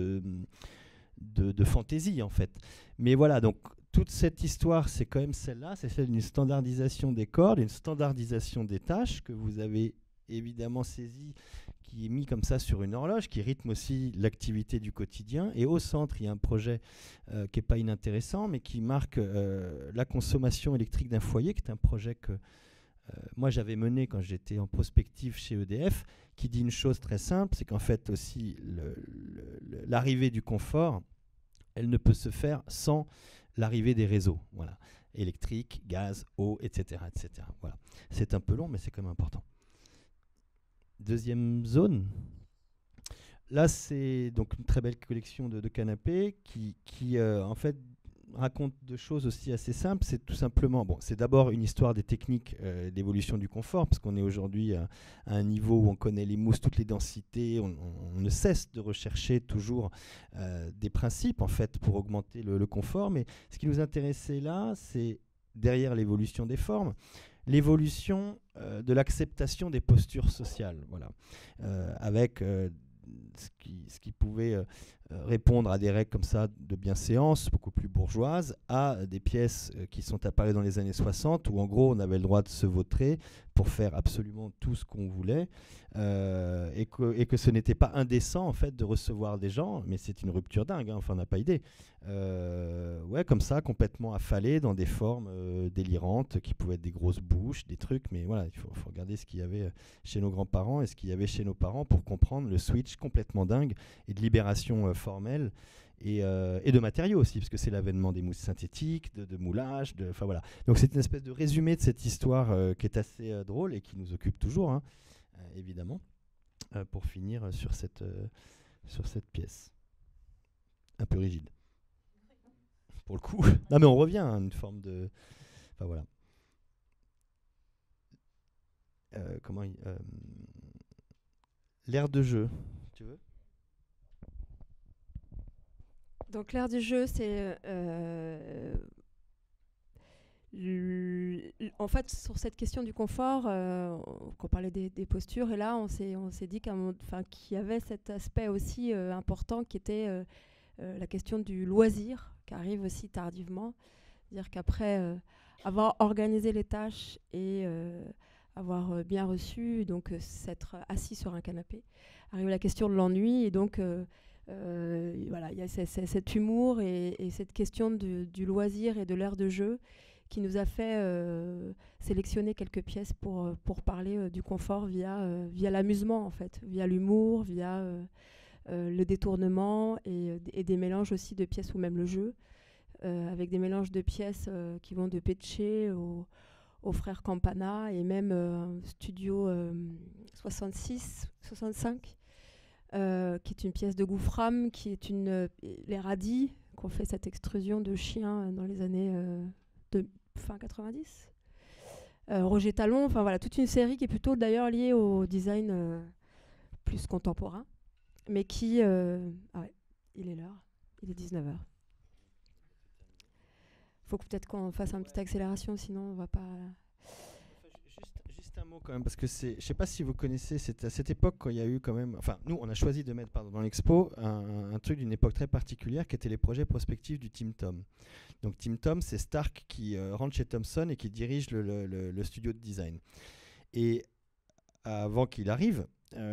de fantaisies en fait. Mais voilà, donc toute cette histoire, c'est quand même celle-là, c'est celle d'une standardisation des corps, d'une standardisation des tâches que vous avez évidemment saisi, qui est mis comme ça sur une horloge, qui rythme aussi l'activité du quotidien. Et au centre, il y a un projet qui n'est pas inintéressant, mais qui marque la consommation électrique d'un foyer, qui est un projet que moi j'avais mené quand j'étais en prospective chez EDF, qui dit une chose très simple, c'est qu'en fait aussi l'arrivée du confort, elle ne peut se faire sans l'arrivée des réseaux, voilà, électrique, gaz, eau, etc., etc. Voilà. C'est un peu long, mais c'est quand même important. Deuxième zone. Là, c'est donc une très belle collection de canapés qui en fait raconte 2 choses aussi assez simples. C'est tout simplement, bon, c'est d'abord une histoire des techniques d'évolution du confort, parce qu'on est aujourd'hui à un niveau où on connaît les mousses, toutes les densités, on ne cesse de rechercher toujours des principes en fait pour augmenter le confort. Mais ce qui nous intéressait là, c'est derrière l'évolution des formes, l'évolution de l'acceptation des postures sociales, voilà, avec ce qui pouvait répondre à des règles comme ça de bienséance, beaucoup plus bourgeoises, à des pièces qui sont apparues dans les années 60, où en gros on avait le droit de se vautrer pour faire absolument tout ce qu'on voulait, et que ce n'était pas indécent en fait de recevoir des gens, mais c'est une rupture dingue, hein, enfin on n'a pas idée. Ouais, comme ça, complètement affalés dans des formes délirantes, qui pouvaient être des grosses bouches, des trucs, mais voilà, il faut regarder ce qu'il y avait chez nos grands-parents et ce qu'il y avait chez nos parents pour comprendre le switch complètement dingue et de libération formelle et de matériaux aussi, parce que c'est l'avènement des mousses synthétiques, de moulage, enfin voilà. Donc c'est une espèce de résumé de cette histoire qui est assez drôle et qui nous occupe toujours, hein, évidemment, pour finir sur cette pièce. Un peu rigide. Pour le coup. Non mais on revient à une forme de... Enfin voilà. L'aire de jeu. Tu veux ? Donc l'aire du jeu, c'est... en fait, sur cette question du confort, qu'on parlait des postures, et là, on s'est dit qu'il y avait cet aspect aussi important qui était la question du loisir, qui arrive aussi tardivement. C'est-à-dire qu'après avoir organisé les tâches et avoir bien reçu, donc s'être assis sur un canapé. Arrive la question de l'ennui, et donc voilà, il y a cet humour et cette question du loisir et de l'ère de jeu qui nous a fait sélectionner quelques pièces pour parler du confort via l'amusement, en fait, via l'humour, via le détournement et des mélanges aussi de pièces ou même le jeu, avec des mélanges de pièces qui vont de Pecce aux frères Campana et même Studio 66, 65, qui est une pièce de Gouffram, qui est les radis, qui ont fait cette extrusion de chiens dans les années fin 90. Roger Talon, enfin voilà, toute une série qui est plutôt d'ailleurs liée au design plus contemporain, mais qui... Ah ouais, il est l'heure, il est 19h. Faut que peut-être qu'on fasse une petite accélération, sinon on va pas... Juste un mot quand même, parce que je sais pas si vous connaissez, c'était à cette époque quand il y a eu quand même... Enfin, nous, on a choisi de mettre dans l'expo un truc d'une époque très particulière qui était les projets prospectifs du Team Tom. Donc Team Tom, c'est Stark qui rentre chez Thomson et qui dirige le studio de design. Et avant qu'il arrive,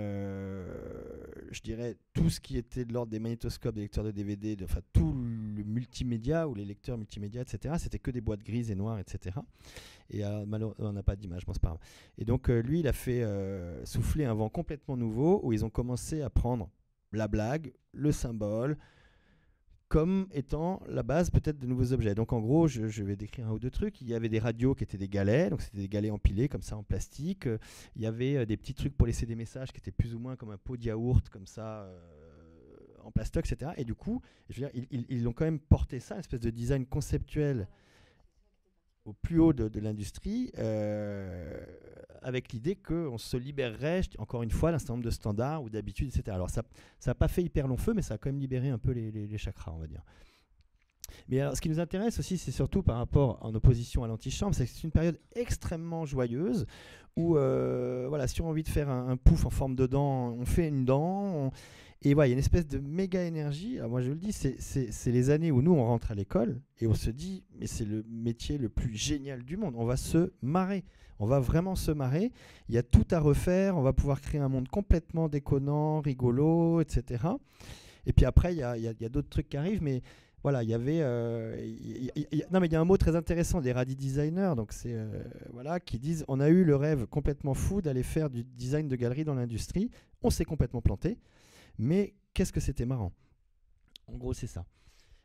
je dirais tout ce qui était de l'ordre des magnétoscopes, des lecteurs de DVD, enfin tout le multimédia ou les lecteurs multimédia, etc., c'était que des boîtes grises et noires, etc. Et malheureusement, on n'a pas d'image, bon, c'est pas grave. Et donc lui, il a fait souffler un vent complètement nouveau où ils ont commencé à prendre la blague, le symbole, comme étant la base peut-être de nouveaux objets. Donc en gros, je vais décrire un ou deux trucs. Il y avait des radios qui étaient des galets, donc c'était des galets empilés comme ça en plastique. Il y avait des petits trucs pour laisser des messages qui étaient plus ou moins comme un pot de yaourt comme ça en plastoc, etc. Et du coup, je veux dire, ils ont quand même porté ça, une espèce de design conceptuel au plus haut de l'industrie, avec l'idée qu'on se libérerait, encore une fois, d'un certain nombre de standards ou d'habitudes, etc. Alors ça n'a pas fait hyper long feu, mais ça a quand même libéré un peu les chakras, on va dire. Mais alors, ce qui nous intéresse aussi, c'est surtout par rapport en opposition à l'antichambre, c'est que c'est une période extrêmement joyeuse où, voilà, si on a envie de faire un pouf en forme de dent, on fait une dent. Et voilà, il y a une espèce de méga énergie. Alors moi, je le dis, c'est les années où nous, on rentre à l'école et on se dit, mais c'est le métier le plus génial du monde. On va se marrer. On va vraiment se marrer. Il y a tout à refaire. On va pouvoir créer un monde complètement déconnant, rigolo, etc. Et puis après, il y a d'autres trucs qui arrivent, mais voilà, il y avait... non, mais il y a un mot très intéressant des radis designers, donc c'est, voilà, qui disent, on a eu le rêve complètement fou d'aller faire du design de galerie dans l'industrie. On s'est complètement planté. Mais qu'est-ce que c'était marrant. En gros, c'est ça.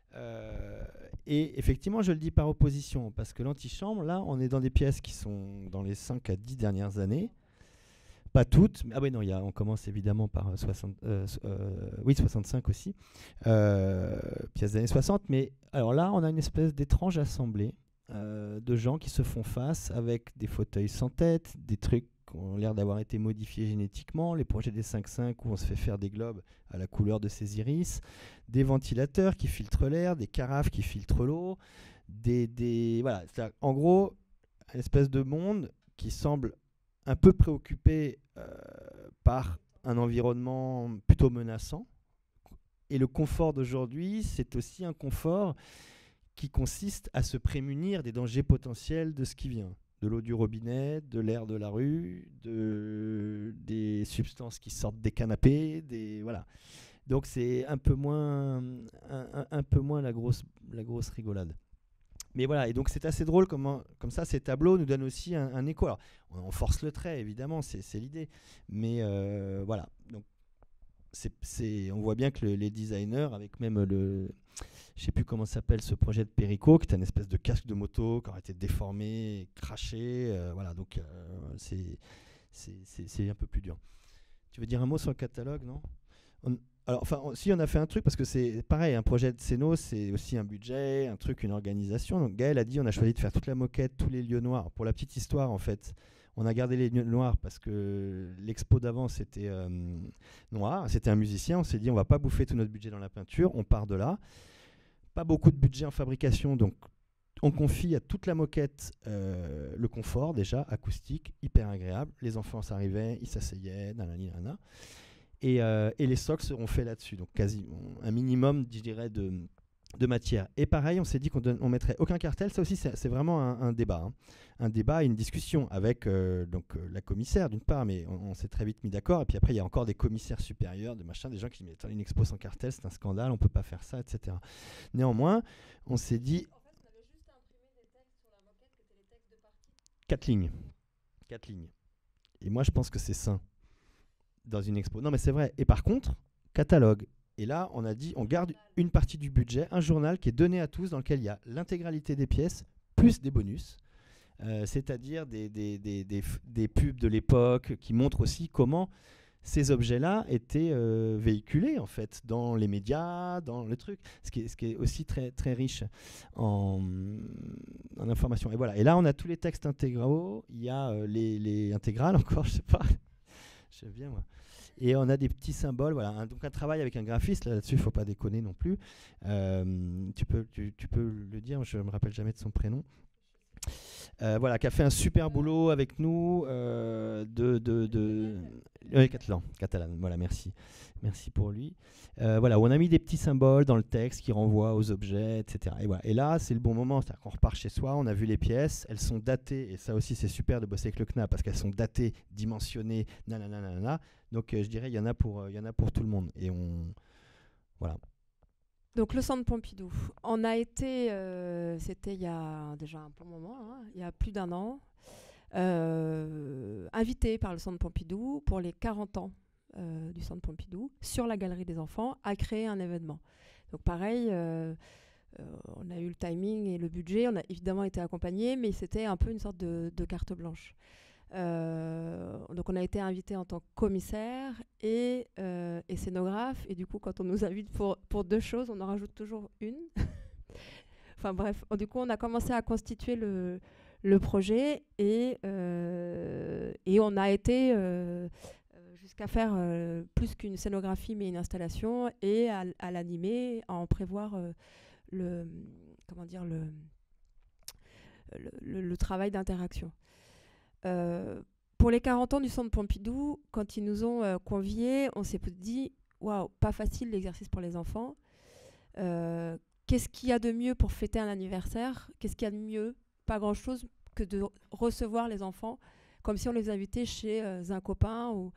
Et effectivement, je le dis par opposition, parce que l'antichambre, là, on est dans des pièces qui sont dans les 5 à 10 dernières années. Pas toutes, mais on commence évidemment par 65 aussi, pièces des années 60. Mais alors là, on a une espèce d'étrange assemblée de gens qui se font face avec des fauteuils sans tête, des trucs qui ont l'air d'avoir été modifiés génétiquement, les projets des 5.5 où on se fait faire des globes à la couleur de ses iris, des ventilateurs qui filtrent l'air, des carafes qui filtrent l'eau, voilà, en gros, une espèce de monde qui semble un peu préoccupé par un environnement plutôt menaçant. Et le confort d'aujourd'hui, c'est aussi un confort qui consiste à se prémunir des dangers potentiels de ce qui vient. De l'eau du robinet, de l'air de la rue, des substances qui sortent des canapés, voilà. Donc c'est un peu moins la grosse rigolade. Mais voilà, et donc c'est assez drôle comme ça, ces tableaux nous donnent aussi un écho. Alors, on force le trait, évidemment, c'est l'idée. Mais voilà, donc on voit bien que les designers, avec même je sais plus comment s'appelle ce projet de Perico, qui est une espèce de casque de moto qui aurait été déformé, craché, voilà, donc c'est un peu plus dur. Tu veux dire un mot sur le catalogue, non ? Alors, enfin, si on a fait un truc, parce que c'est pareil, un projet de Céno, c'est aussi un budget, un truc, une organisation. Donc Gaël a dit, on a choisi de faire toute la moquette, tous les lieux noirs. Pour la petite histoire, en fait, on a gardé les lieux noirs parce que l'expo d'avant, c'était noir. C'était un musicien. On s'est dit, on va pas bouffer tout notre budget dans la peinture. On part de là. Pas beaucoup de budget en fabrication, donc on confie à toute la moquette le confort, déjà, acoustique, hyper agréable. Les enfants s'arrivaient, ils s'asseyaient, nanana. Et les stocks seront faits là-dessus. Donc quasi un minimum, je dirais, de matière. Et pareil, on s'est dit qu'on mettrait aucun cartel. Ça aussi, c'est vraiment un débat. Hein. Un débat et une discussion avec la commissaire, d'une part, mais on s'est très vite mis d'accord. Et puis après, il y a encore des commissaires supérieurs, des gens qui disent, mais attends, une expo sans cartel, c'est un scandale, on ne peut pas faire ça, etc. Néanmoins, on s'est dit... En fait, on avait juste imprimé des textes sur la moquette qui étaient les textes de partie. 4 lignes. 4 lignes. Et moi, je pense que c'est sain dans une expo. Non, mais c'est vrai. Et par contre, catalogue. Et là, on a dit, on garde une partie du budget, un journal qui est donné à tous, dans lequel il y a l'intégralité des pièces, plus des bonus, c'est-à-dire des pubs de l'époque qui montrent aussi comment ces objets-là étaient véhiculés, en fait, dans les médias, dans le truc, ce qui est aussi très, très riche en information. Et voilà. Et là, on a tous les textes intégraux, il y a les intégrales encore, je sais pas, je sais bien, moi. Et on a des petits symboles, voilà. Donc un travail avec un graphiste, là-dessus, il ne faut pas déconner non plus. Tu peux le dire, je ne me rappelle jamais de son prénom. Voilà, qui a fait un super boulot avec nous. Catalan, voilà, merci. Merci pour lui. Voilà, on a mis des petits symboles dans le texte qui renvoient aux objets, etc. Et, voilà. Et là, c'est le bon moment, c'est-à-dire qu'on repart chez soi, on a vu les pièces, elles sont datées, et ça aussi c'est super de bosser avec le CNAP, parce qu'elles sont datées, dimensionnées, nanana. Donc je dirais, il y en a pour tout le monde. Et voilà. Donc le Centre Pompidou, on a été, c'était il y a déjà un bon moment, hein, il y a plus d'1 an, invité par le Centre Pompidou pour les 40 ans du Centre Pompidou sur la Galerie des Enfants à créer un événement. Donc pareil, on a eu le timing et le budget, on a évidemment été accompagnés, mais c'était un peu une sorte de carte blanche. Donc on a été invité en tant que commissaire et scénographe, et du coup quand on nous invite pour 2 choses, on en rajoute toujours une. Enfin bref, du coup on a commencé à constituer le projet et on a été jusqu'à faire plus qu'une scénographie mais une installation, et à l'animer, à en prévoir le travail d'interaction. Pour les 40 ans du Centre Pompidou, quand ils nous ont conviés, on s'est dit waouh, pas facile l'exercice pour les enfants. Qu'est-ce qu'il y a de mieux pour fêter un anniversaire? Qu'est-ce qu'il y a de mieux? Pas grand-chose que de recevoir les enfants comme si on les invitait chez un copain ou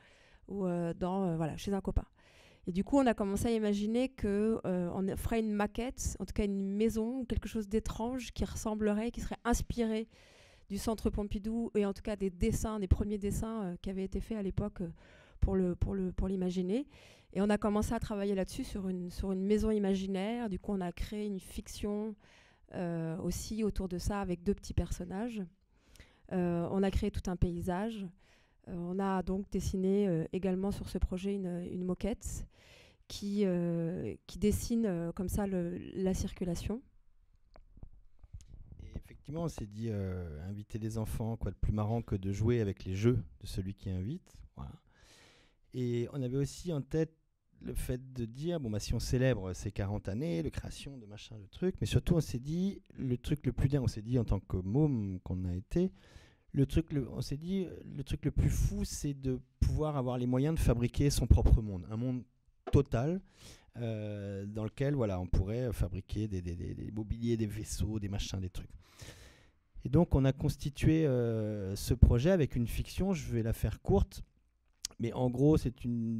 chez un copain. Et du coup, on a commencé à imaginer qu'on ferait une maquette, en tout cas une maison, quelque chose d'étrange qui ressemblerait, qui serait inspiré du Centre Pompidou, et en tout cas des premiers dessins qui avaient été faits à l'époque pour l'imaginer. Et on a commencé à travailler là-dessus sur une maison imaginaire. Du coup, on a créé une fiction aussi autour de ça avec 2 petits personnages. On a créé tout un paysage. On a donc dessiné également sur ce projet une moquette qui dessine comme ça la circulation. Effectivement, on s'est dit inviter les enfants, quoi de plus marrant que de jouer avec les jeux de celui qui invite. Voilà. Et on avait aussi en tête le fait de dire, si on célèbre ces 40 années, de création, de machin, de truc, mais surtout on s'est dit, le truc le plus dingue, on s'est dit en tant que môme qu'on a été, on s'est dit, le truc le plus fou, c'est de pouvoir avoir les moyens de fabriquer son propre monde, un monde total, dans lequel on pourrait fabriquer des mobiliers, des vaisseaux, des machins, des trucs. Et donc on a constitué ce projet avec une fiction, je vais la faire courte, mais en gros c'est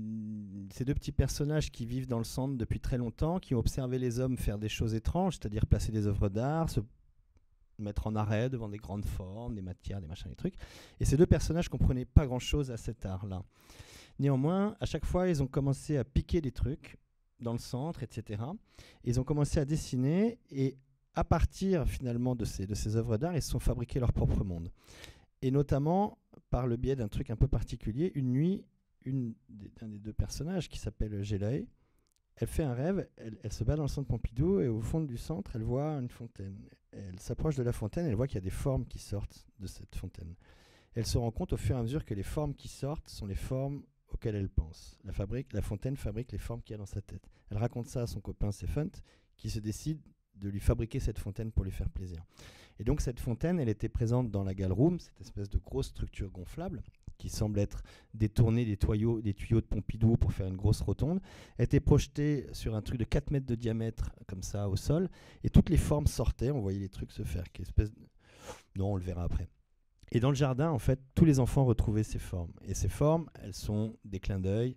2 petits personnages qui vivent dans le centre depuis très longtemps, qui ont observé les hommes faire des choses étranges, c'est-à-dire placer des œuvres d'art, se mettre en arrêt devant des grandes formes, des matières, des machins, des trucs. Et ces 2 personnages ne comprenaient pas grand-chose à cet art-là. Néanmoins, à chaque fois, ils ont commencé à piquer des trucs dans le centre, etc. Et ils ont commencé à dessiner, et à partir finalement de ces œuvres d'art, ils se sont fabriqués leur propre monde. Et notamment par le biais d'un truc un peu particulier, une nuit, un des 2 personnages qui s'appelle Gélaé, elle fait un rêve, elle se bat dans le centre Pompidou, et au fond du centre, elle voit une fontaine. Elle s'approche de la fontaine, elle voit qu'il y a des formes qui sortent de cette fontaine. Elle se rend compte au fur et à mesure que les formes qui sortent sont les formes auxquelles elle pense. La fontaine fabrique les formes qu'il y a dans sa tête. Elle raconte ça à son copain Sefunt, qui se décide de lui fabriquer cette fontaine pour lui faire plaisir. Et donc cette fontaine, elle était présente dans la Galeroom, cette espèce de grosse structure gonflable, qui semble être détourné des tuyaux de Pompidou pour faire une grosse rotonde, a été projeté sur un truc de 4 mètres de diamètre, comme ça, au sol, et toutes les formes sortaient, on voyait les trucs se faire. Non, on le verra après. Et dans le jardin, en fait, tous les enfants retrouvaient ces formes. Et ces formes, elles sont des clins d'œil,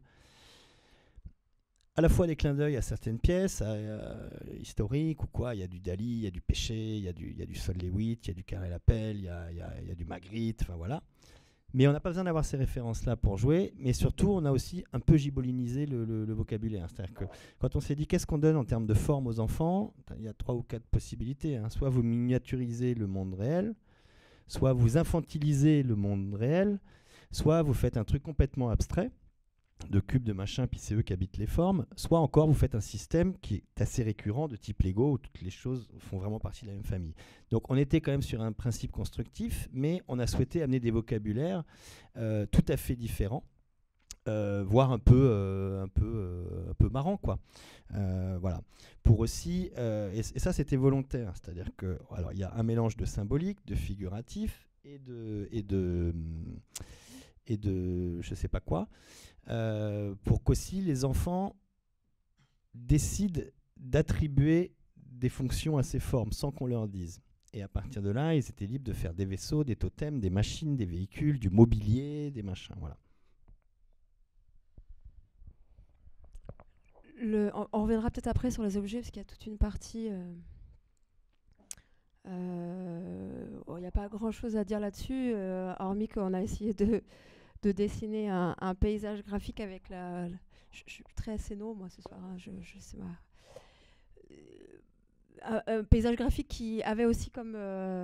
à la fois des clins d'œil à certaines pièces historiques ou quoi. Il y a du Dali, il y a du Péché, il y a du Sol Lewitt, il y a du Carré-Lapelle, il y a du Magritte, enfin voilà. Mais on n'a pas besoin d'avoir ces références-là pour jouer, mais surtout, on a aussi un peu gibolinisé le vocabulaire. C'est-à-dire que quand on s'est dit qu'est-ce qu'on donne en termes de forme aux enfants, il y a 3 ou 4 possibilités. Soit vous miniaturisez le monde réel, soit vous infantilisez le monde réel, soit vous faites un truc complètement abstrait, de cubes, de machin, puis c'est eux qui habitent les formes, soit encore vous faites un système qui est assez récurrent de type Lego, où toutes les choses font vraiment partie de la même famille. Donc on était quand même sur un principe constructif, mais on a souhaité amener des vocabulaires tout à fait différents, voire un peu marrant, quoi. Voilà. Pour aussi, et ça c'était volontaire, c'est-à-dire que alors il y a un mélange de symbolique, de figuratif et de je sais pas quoi, pour qu'aussi les enfants décident d'attribuer des fonctions à ces formes sans qu'on leur dise. Et à partir de là, ils étaient libres de faire des vaisseaux, des totems, des machines, des véhicules, du mobilier, des machins, voilà. On reviendra peut-être après sur les objets, parce qu'il y a toute une partie... Il n'y a pas grand-chose à dire là-dessus, hormis qu'on a essayé de dessiner un paysage graphique avec je suis très scéno, moi, ce soir. Hein, c'est un paysage graphique qui avait aussi comme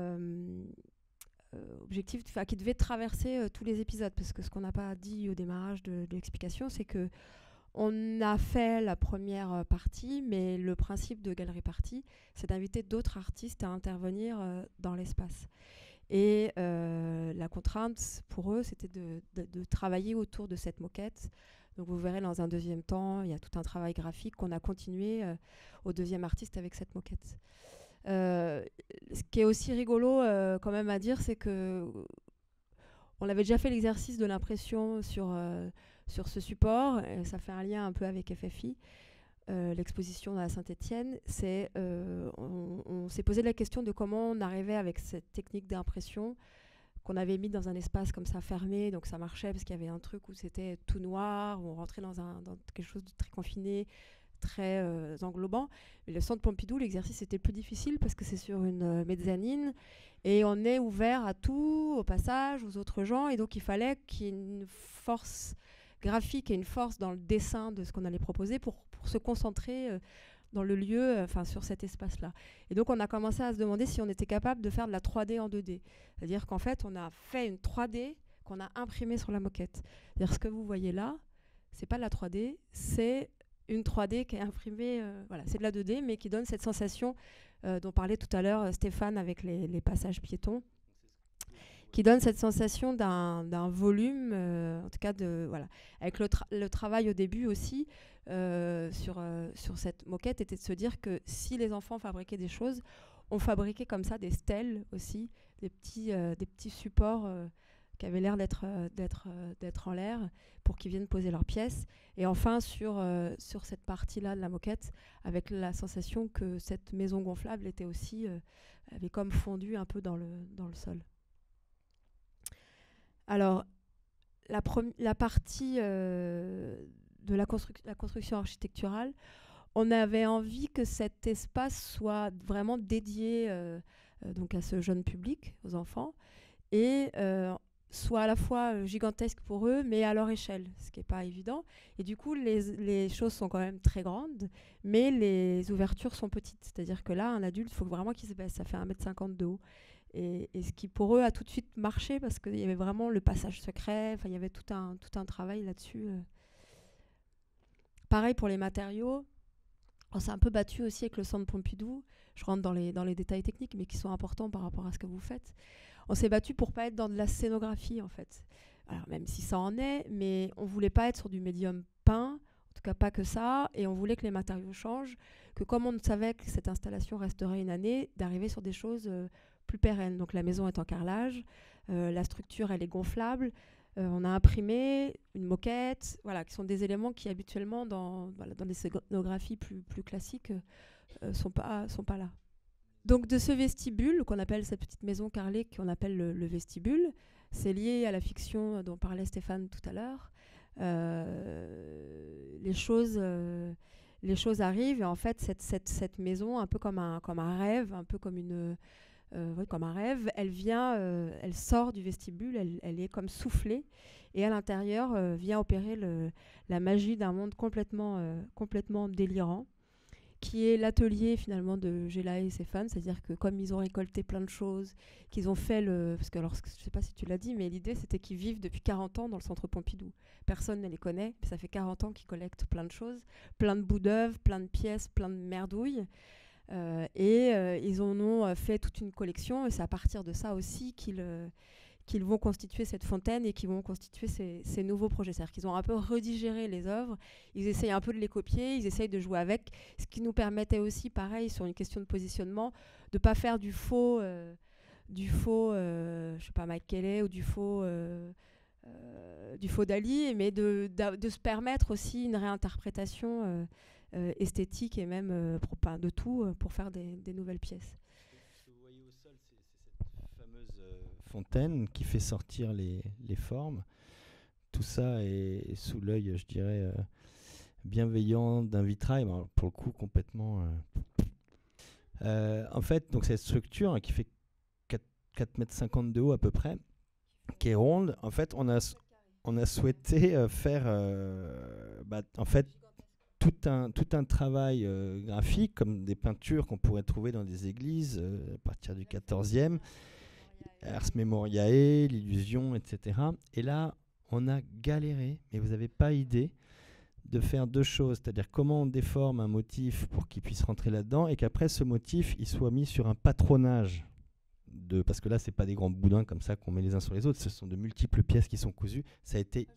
objectif, qui devait traverser tous les épisodes, parce que ce qu'on n'a pas dit au démarrage de l'explication, c'est que on a fait la première partie, mais le principe de Galerie Partie, c'est d'inviter d'autres artistes à intervenir dans l'espace. Et la contrainte pour eux, c'était de travailler autour de cette moquette. Donc vous verrez dans un deuxième temps, il y a tout un travail graphique qu'on a continué au deuxième artiste avec cette moquette. Ce qui est aussi rigolo quand même à dire, c'est que on avait déjà fait l'exercice de l'impression sur ce support. Et ça fait un lien un peu avec FFI. L'exposition à Saint-Étienne, on s'est posé la question de comment on arrivait avec cette technique d'impression qu'on avait mis dans un espace comme ça fermé, donc ça marchait parce qu'il y avait un truc où c'était tout noir, où on rentrait dans quelque chose de très confiné, très englobant. Mais le centre Pompidou, l'exercice était plus difficile parce que c'est sur une mezzanine et on est ouvert à tout, au passage, aux autres gens, et donc il fallait qu'il y ait une force graphique et une force dans le dessin de ce qu'on allait proposer pour se concentrer dans le lieu, sur cet espace-là. Et donc on a commencé à se demander si on était capable de faire de la 3D en 2D. C'est-à-dire qu'en fait, on a fait une 3D qu'on a imprimée sur la moquette. C'est-à-dire ce que vous voyez là, c'est pas de la 3D, c'est une 3D qui est imprimée, c'est de la 2D, mais qui donne cette sensation dont parlait tout à l'heure Stéphane avec les passages piétons, qui donne cette sensation d'un volume, en tout cas avec le travail au début aussi sur cette moquette, était de se dire que si les enfants fabriquaient des choses, on fabriquait comme ça des stèles aussi, des petits supports qui avaient l'air d'être en l'air pour qu'ils viennent poser leurs pièces. Et enfin sur cette partie-là de la moquette, avec la sensation que cette maison gonflable était aussi avait comme fondu un peu dans le sol. Alors, la partie de la construction architecturale, on avait envie que cet espace soit vraiment dédié donc à ce jeune public, aux enfants, et soit à la fois gigantesque pour eux, mais à leur échelle, ce qui n'est pas évident. Et du coup, les choses sont quand même très grandes, mais les ouvertures sont petites. C'est-à-dire que là, un adulte, il faut vraiment qu'il se baisse. Ça fait 1,50 m de haut. Et ce qui pour eux a tout de suite marché parce qu'il y avait vraiment le passage secret, il y avait tout un travail là-dessus. Pareil pour les matériaux, on s'est un peu battu aussi avec le centre Pompidou, je rentre dans les détails techniques mais qui sont importants par rapport à ce que vous faites. On s'est battu pour pas être dans de la scénographie en fait. Alors même si ça en est, mais on voulait pas être sur du médium peint, en tout cas pas que ça, et on voulait que les matériaux changent, que comme on savait que cette installation resterait une année, d'arriver sur des choses plus pérenne. Donc la maison est en carrelage, la structure elle est gonflable, On a imprimé une moquette, voilà, qui sont des éléments qui habituellement dans des scénographies plus classiques sont pas là. Donc de ce vestibule, qu'on appelle cette petite maison carrelée, qu'on appelle le vestibule, c'est lié à la fiction dont parlait Stéphane tout à l'heure. Les choses arrivent, et en fait cette maison, un peu comme un rêve, un peu comme comme un rêve, elle sort du vestibule, elle est comme soufflée, et à l'intérieur vient opérer la magie d'un monde complètement délirant, qui est l'atelier finalement de Géla et ses fans, c'est-à-dire que comme ils ont récolté plein de choses, qu'ils ont fait parce que alors je sais pas si tu l'as dit, mais l'idée c'était qu'ils vivent depuis 40 ans dans le centre Pompidou. Personne ne les connaît, mais ça fait 40 ans qu'ils collectent plein de choses, plein de bouts d'œuvre, plein de pièces, plein de merdouilles. Ils en ont fait toute une collection, et c'est à partir de ça aussi qu'ils vont constituer cette fontaine et qu'ils vont constituer ces nouveaux projets. C'est-à-dire qu'ils ont un peu redigéré les œuvres, ils essayent un peu de les copier, ils essayent de jouer avec, ce qui nous permettait aussi, pareil, sur une question de positionnement, de ne pas faire du faux je sais pas, Mike Kelley, ou du faux Dali, mais de se permettre aussi une réinterprétation esthétique et même de tout pour faire des nouvelles pièces. Ce que vous voyez au sol, c'est cette fameuse fontaine qui fait sortir les formes. Tout ça est sous l'œil, je dirais, bienveillant d'un vitrail, pour le coup complètement... en fait, donc cette structure qui fait 4,50 m de haut à peu près, qui est ronde, en fait, on a souhaité faire en fait, tout un travail graphique, comme des peintures qu'on pourrait trouver dans des églises à partir du 14e, Ars Memoriae, l'illusion, etc. Et là, on a galéré, mais vous n'avez pas idée, de faire deux choses, c'est-à-dire comment on déforme un motif pour qu'il puisse rentrer là-dedans, et qu'après ce motif, il soit mis sur un patronage. Parce que là, c'est pas des grands boudins comme ça qu'on met les uns sur les autres, ce sont de multiples pièces qui sont cousues. Ça a été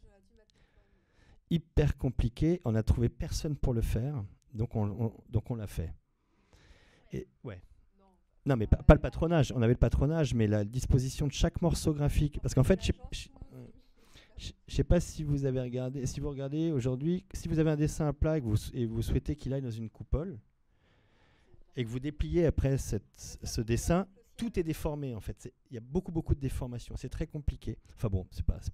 hyper compliqué, on a trouvé personne pour le faire, donc on l'a fait. Et ouais. Non, mais pas le patronage, on avait le patronage, mais la disposition de chaque morceau graphique, parce qu'en fait, je sais pas si vous avez regardé, si vous regardez aujourd'hui, si vous avez un dessin à plat et vous souhaitez qu'il aille dans une coupole, et que vous dépliez après ce dessin, tout est déformé en fait. Il y a beaucoup de déformations. C'est très compliqué. Enfin bon,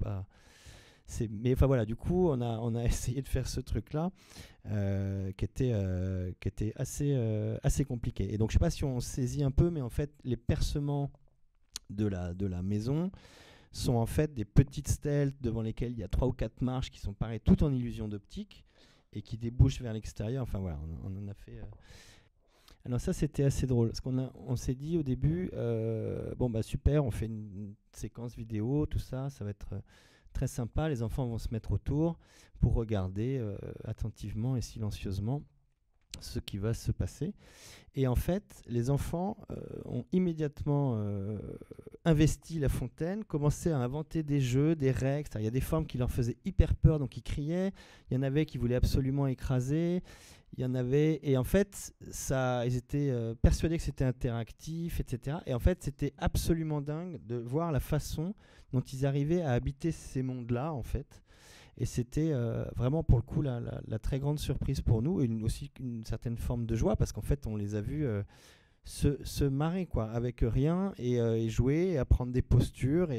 mais enfin voilà. Du coup, on a essayé de faire ce truc-là qui était assez compliqué. Et donc, je sais pas si on saisit un peu, mais en fait, les percements de la maison sont en fait des petites stèles devant lesquelles il y a 3 ou 4 marches qui sont pareilles, tout en illusion d'optique et qui débouchent vers l'extérieur. Enfin voilà, on en a fait. Alors ça, c'était assez drôle, parce on s'est dit au début, super, on fait une séquence vidéo, tout ça, ça va être très sympa, les enfants vont se mettre autour pour regarder attentivement et silencieusement ce qui va se passer. Et en fait, les enfants ont immédiatement investi la fontaine, commencé à inventer des jeux, des règles. Il y a des formes qui leur faisaient hyper peur, donc ils criaient. Il y en avait qui voulaient absolument écraser. Il y en avait, et en fait, ils étaient persuadés que c'était interactif, etc. Et en fait, c'était absolument dingue de voir la façon dont ils arrivaient à habiter ces mondes-là, en fait. Et c'était vraiment, pour le coup, la très grande surprise pour nous, et aussi une certaine forme de joie, parce qu'en fait, on les a vus se marrer, quoi, avec rien, et jouer, et apprendre des postures.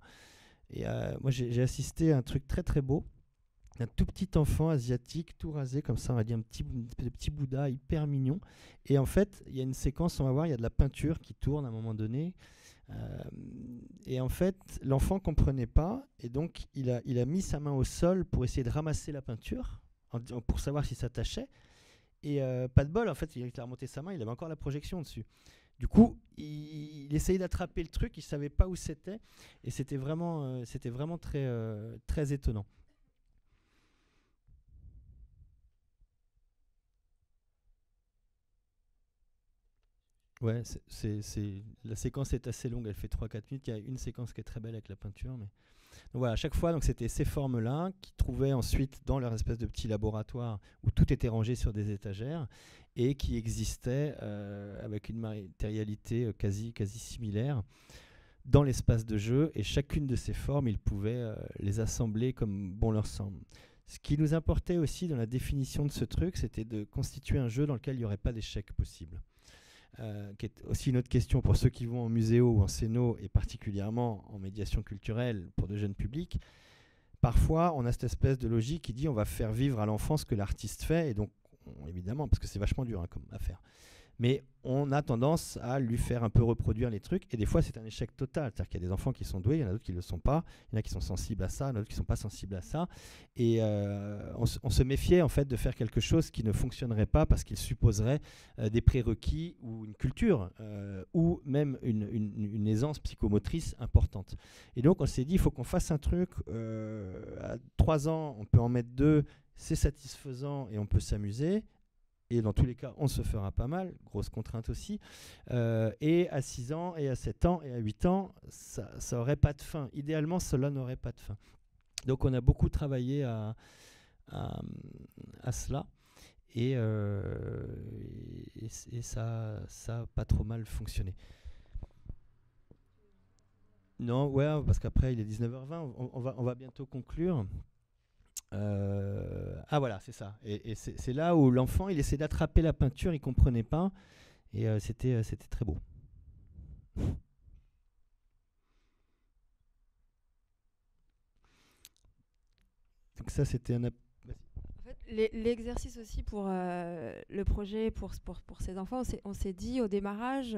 Moi, j'ai assisté à un truc très, très beau. Un tout petit enfant asiatique, tout rasé, comme ça, on va dire un petit Bouddha hyper mignon. Et en fait, il y a une séquence, on va voir, il y a de la peinture qui tourne à un moment donné. Et en fait, l'enfant ne comprenait pas, et donc il a mis sa main au sol pour essayer de ramasser la peinture, pour savoir si ça tâchait. Et pas de bol, en fait, il a remonté sa main, il avait encore la projection dessus. Du coup, il essayait d'attraper le truc, il ne savait pas où c'était, et c'était vraiment très, très étonnant. Ouais, la séquence est assez longue, elle fait 3-4 minutes. Il y a une séquence qui est très belle avec la peinture. Mais... Donc voilà, à chaque fois, c'était ces formes-là qui trouvaient ensuite dans leur espèce de petit laboratoire où tout était rangé sur des étagères et qui existaient avec une matérialité quasi similaire dans l'espace de jeu, et chacune de ces formes, ils pouvaient les assembler comme bon leur semble. Ce qui nous importait aussi dans la définition de ce truc, c'était de constituer un jeu dans lequel il n'y aurait pas d'échec possible. Qui est aussi une autre question pour ceux qui vont en muséo ou en scéno, et particulièrement en médiation culturelle pour de jeunes publics. Parfois, on a cette espèce de logique qui dit on va faire vivre à l'enfant ce que l'artiste fait, et donc, évidemment, parce que c'est vachement dur comme affaire. Mais on a tendance à lui faire un peu reproduire les trucs, et des fois c'est un échec total. C'est-à-dire qu'il y a des enfants qui sont doués, il y en a d'autres qui ne le sont pas, il y en a qui sont sensibles à ça, il y en a d'autres qui ne sont pas sensibles à ça. Et on se méfiait en fait de faire quelque chose qui ne fonctionnerait pas parce qu'il supposerait des prérequis ou une culture ou même une aisance psychomotrice importante. Et donc on s'est dit il faut qu'on fasse un truc, à 3 ans on peut en mettre 2, c'est satisfaisant et on peut s'amuser. Et dans tous les cas, on se fera pas mal, grosse contrainte aussi. Et à 6 ans, et à 7 ans, et à 8 ans, ça n'aurait pas de fin. Idéalement, cela n'aurait pas de fin. Donc on a beaucoup travaillé à cela. Et ça n'a pas trop mal fonctionné. Non, ouais, parce qu'après, il est 19h20, on va bientôt conclure. Ah voilà, c'est ça. Et c'est là où l'enfant, il essaie d'attraper la peinture, il comprenait pas, et c'était très beau. Donc ça, c'était un... En fait, l'exercice aussi pour le projet, pour ces enfants, on s'est dit au démarrage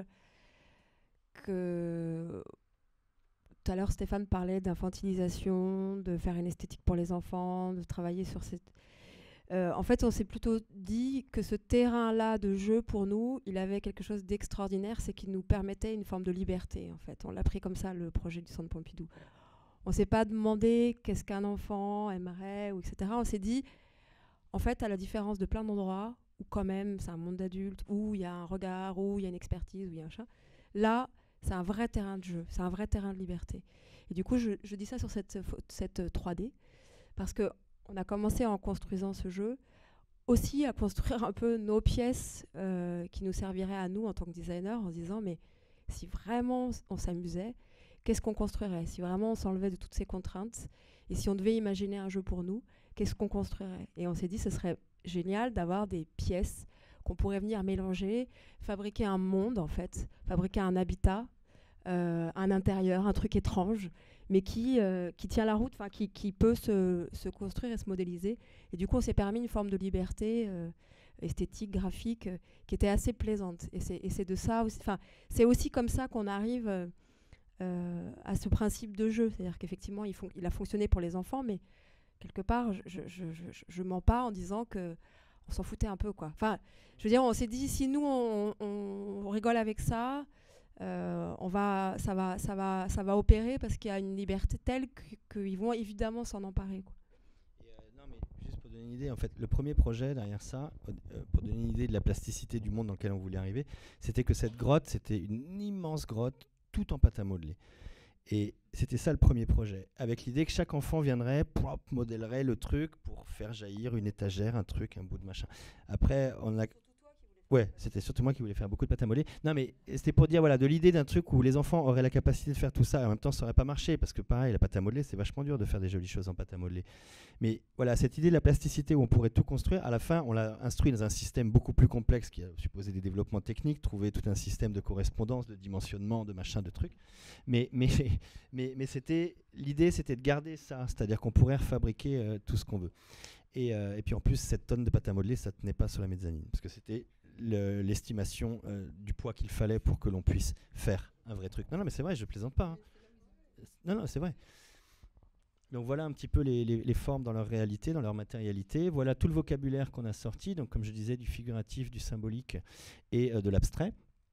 que... Tout à l'heure, Stéphane parlait d'infantilisation, de faire une esthétique pour les enfants, de travailler sur cette... en fait, on s'est plutôt dit que ce terrain-là de jeu, pour nous, il avait quelque chose d'extraordinaire, c'est qu'il nous permettait une forme de liberté, en fait. On l'a pris comme ça, le projet du Centre Pompidou. On ne s'est pas demandé qu'est-ce qu'un enfant aimerait, ou etc. On s'est dit, en fait, à la différence de plein d'endroits, où quand même, c'est un monde d'adultes, où il y a un regard, où il y a une expertise, où il y a un chat, là... c'est un vrai terrain de jeu, c'est un vrai terrain de liberté. Et du coup, je dis ça sur cette 3D, parce qu'on a commencé en construisant ce jeu, aussi à construire un peu nos pièces qui nous serviraient à nous en tant que designers, en se disant, mais si vraiment on s'amusait, qu'est-ce qu'on construirait? Si vraiment on s'enlevait de toutes ces contraintes, et si on devait imaginer un jeu pour nous, qu'est-ce qu'on construirait? Et on s'est dit, ce serait génial d'avoir des pièces qu'on pourrait venir mélanger, fabriquer un monde, en fait, fabriquer un habitat, un intérieur, un truc étrange, mais qui tient la route, qui peut se construire et se modéliser. Et du coup, on s'est permis une forme de liberté esthétique, graphique, qui était assez plaisante. Et c'est de ça aussi, c'est aussi comme ça qu'on arrive à ce principe de jeu. C'est-à-dire qu'effectivement, il a fonctionné pour les enfants, mais quelque part, je mens pas en disant que on s'en foutait un peu, quoi. Enfin, je veux dire, on s'est dit, si nous, on rigole avec ça, ça va opérer parce qu'il y a une liberté telle qu'ils vont évidemment s'en emparer, quoi. Non, mais juste pour donner une idée, en fait, le premier projet derrière ça, pour donner une idée de la plasticité du monde dans lequel on voulait arriver, c'était que cette grotte, c'était une immense grotte, tout en pâte à modeler. Et c'était ça le premier projet, avec l'idée que chaque enfant viendrait, modèlerait le truc pour faire jaillir une étagère, un truc, un bout de machin. Après, on a... Ouais, c'était surtout moi qui voulais faire beaucoup de pâte à modeler. Non, mais c'était pour dire, voilà, de l'idée d'un truc où les enfants auraient la capacité de faire tout ça, et en même temps, ça n'aurait pas marché, parce que pareil, la pâte à modeler, c'est vachement dur de faire des jolies choses en pâte à modeler. Mais voilà, cette idée de la plasticité où on pourrait tout construire, à la fin, on l'a instruit dans un système beaucoup plus complexe qui a supposé des développements techniques, trouver tout un système de correspondance, de dimensionnement, de machin, de trucs. Mais c'était, l'idée, c'était de garder ça, c'est-à-dire qu'on pourrait refabriquer tout ce qu'on veut. Et puis en plus, cette tonne de pâte à modeler, ça ne tenait pas sur la mezzanine, parce que c'était l'estimation du poids qu'il fallait pour que l'on puisse faire un vrai truc. Non, mais c'est vrai, je plaisante pas. Hein. Non, c'est vrai. Donc voilà un petit peu les formes dans leur réalité, dans leur matérialité. Voilà tout le vocabulaire qu'on a sorti, donc comme je disais, du figuratif, du symbolique et de l'abstrait.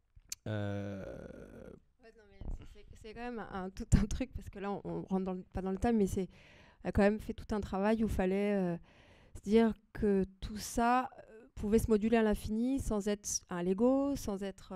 C'est quand même tout un truc, parce que là, on rentre pas dans le thème, mais on a quand même fait tout un travail où il fallait se dire que tout ça pouvait se moduler à l'infini sans être un Lego, sans être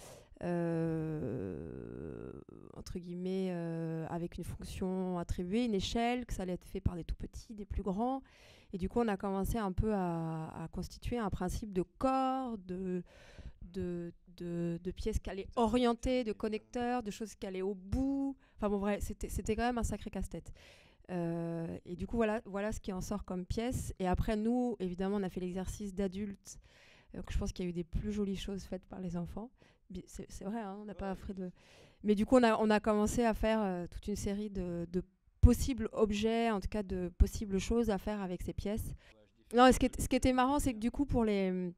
entre guillemets avec une fonction attribuée, une échelle, que ça allait être fait par des tout petits, des plus grands. Et du coup, on a commencé un peu à constituer un principe de corps, de pièces qui allaient orienter, de connecteurs, de choses qui allaient au bout. Enfin bon, vrai, c'était quand même un sacré casse-tête. Et du coup, voilà ce qui en sort comme pièce. Et après, nous, évidemment, on a fait l'exercice d'adultes. Donc je pense qu'il y a eu des plus jolies choses faites par les enfants. C'est vrai, hein, on n'a pas fait de... Mais du coup, on a commencé à faire toute une série de possibles objets, en tout cas de possibles choses à faire avec ces pièces. Non, ce qui était marrant, c'est que du coup, pour les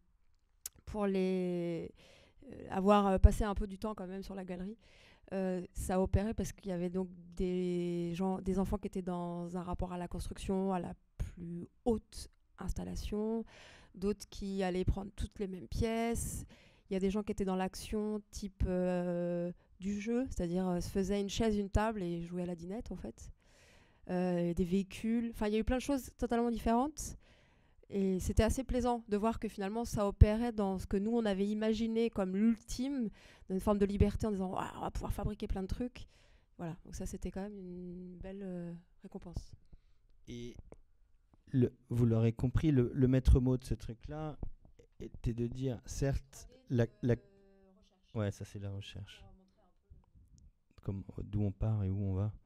avoir passé un peu du temps quand même sur la galerie, ça a opéré parce qu'il y avait donc des enfants qui étaient dans un rapport à la construction, à la plus haute installation, d'autres qui allaient prendre toutes les mêmes pièces. Il y a des gens qui étaient dans l'action type du jeu, c'est-à-dire se faisaient une chaise, une table et jouaient à la dinette en fait. Des véhicules, enfin il y a eu plein de choses totalement différentes. Et c'était assez plaisant de voir que finalement ça opérait dans ce que nous on avait imaginé comme l'ultime, dans une forme de liberté en disant on va pouvoir fabriquer plein de trucs. Voilà, donc ça c'était quand même une belle récompense. Et vous l'aurez compris, le maître mot de ce truc-là était de dire, certes, ouais, ça c'est la recherche. Comme d'où on part et où on va.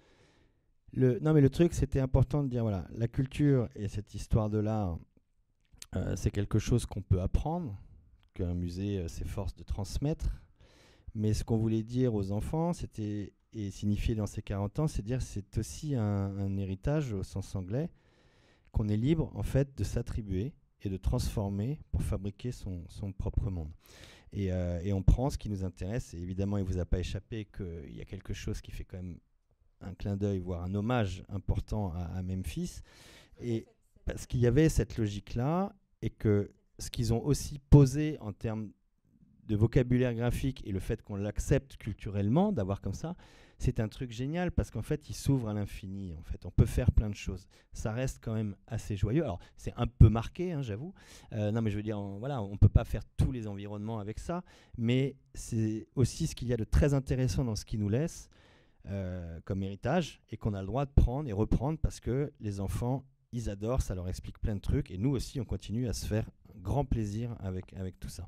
Non, mais le truc, c'était important de dire, voilà, la culture et cette histoire de l'art, c'est quelque chose qu'on peut apprendre, qu'un musée s'efforce de transmettre. Mais ce qu'on voulait dire aux enfants, et signifier dans ces 40 ans, c'est dire c'est aussi un héritage au sens anglais, qu'on est libre, en fait, de s'attribuer et de transformer pour fabriquer son propre monde. Et on prend ce qui nous intéresse. Et évidemment, il ne vous a pas échappé qu'il y a quelque chose qui fait quand même un clin d'œil, voire un hommage important à Memphis, et parce qu'il y avait cette logique-là, et que ce qu'ils ont aussi posé en termes de vocabulaire graphique et le fait qu'on l'accepte culturellement, d'avoir comme ça, c'est un truc génial parce qu'en fait, il s'ouvre à l'infini. En fait, on peut faire plein de choses. Ça reste quand même assez joyeux. Alors, c'est un peu marqué, hein, j'avoue. Non, mais je veux dire, voilà, on peut pas faire tous les environnements avec ça, mais c'est aussi ce qu'il y a de très intéressant dans ce qui nous laisse. Comme héritage et qu'on a le droit de prendre et reprendre parce que les enfants, ils adorent, ça leur explique plein de trucs et nous aussi, on continue à se faire grand plaisir avec tout ça.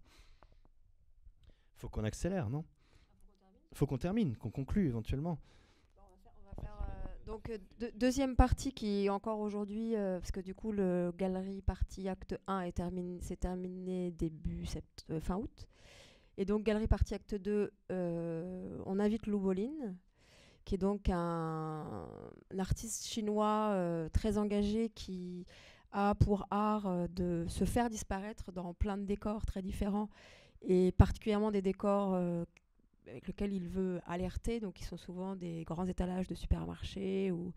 Faut qu'on accélère, non ? Faut qu'on termine, qu'on conclue éventuellement. On va faire donc deuxième partie qui encore aujourd'hui, parce que du coup le galerie partie acte 1 s'est terminé fin août. Et donc galerie partie acte 2, on invite Lou Bolin, qui est donc un artiste chinois très engagé qui a pour art de se faire disparaître dans plein de décors très différents et particulièrement des décors avec lesquels il veut alerter, donc qui sont souvent des grands étalages de supermarchés ou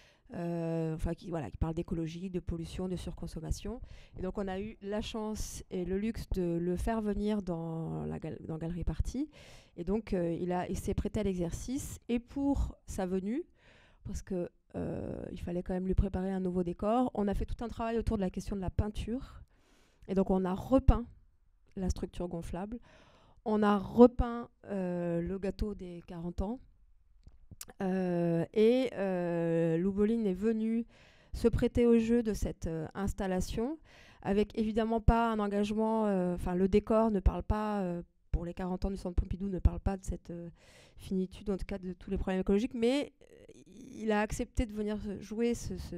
qui parlent d'écologie, de pollution, de surconsommation. Et donc on a eu la chance et le luxe de le faire venir dans Galerie Partie. Et donc il s'est prêté à l'exercice. Et pour sa venue, parce que il fallait quand même lui préparer un nouveau décor, on a fait tout un travail autour de la question de la peinture. Et donc on a repeint la structure gonflable. On a repeint le gâteau des 40 ans. Lou Bolin est venu se prêter au jeu de cette installation, avec évidemment pas un engagement. Le décor ne parle pas, pour les 40 ans du Centre Pompidou, ne parle pas de cette finitude, en tout cas de tous les problèmes écologiques, mais il a accepté de venir jouer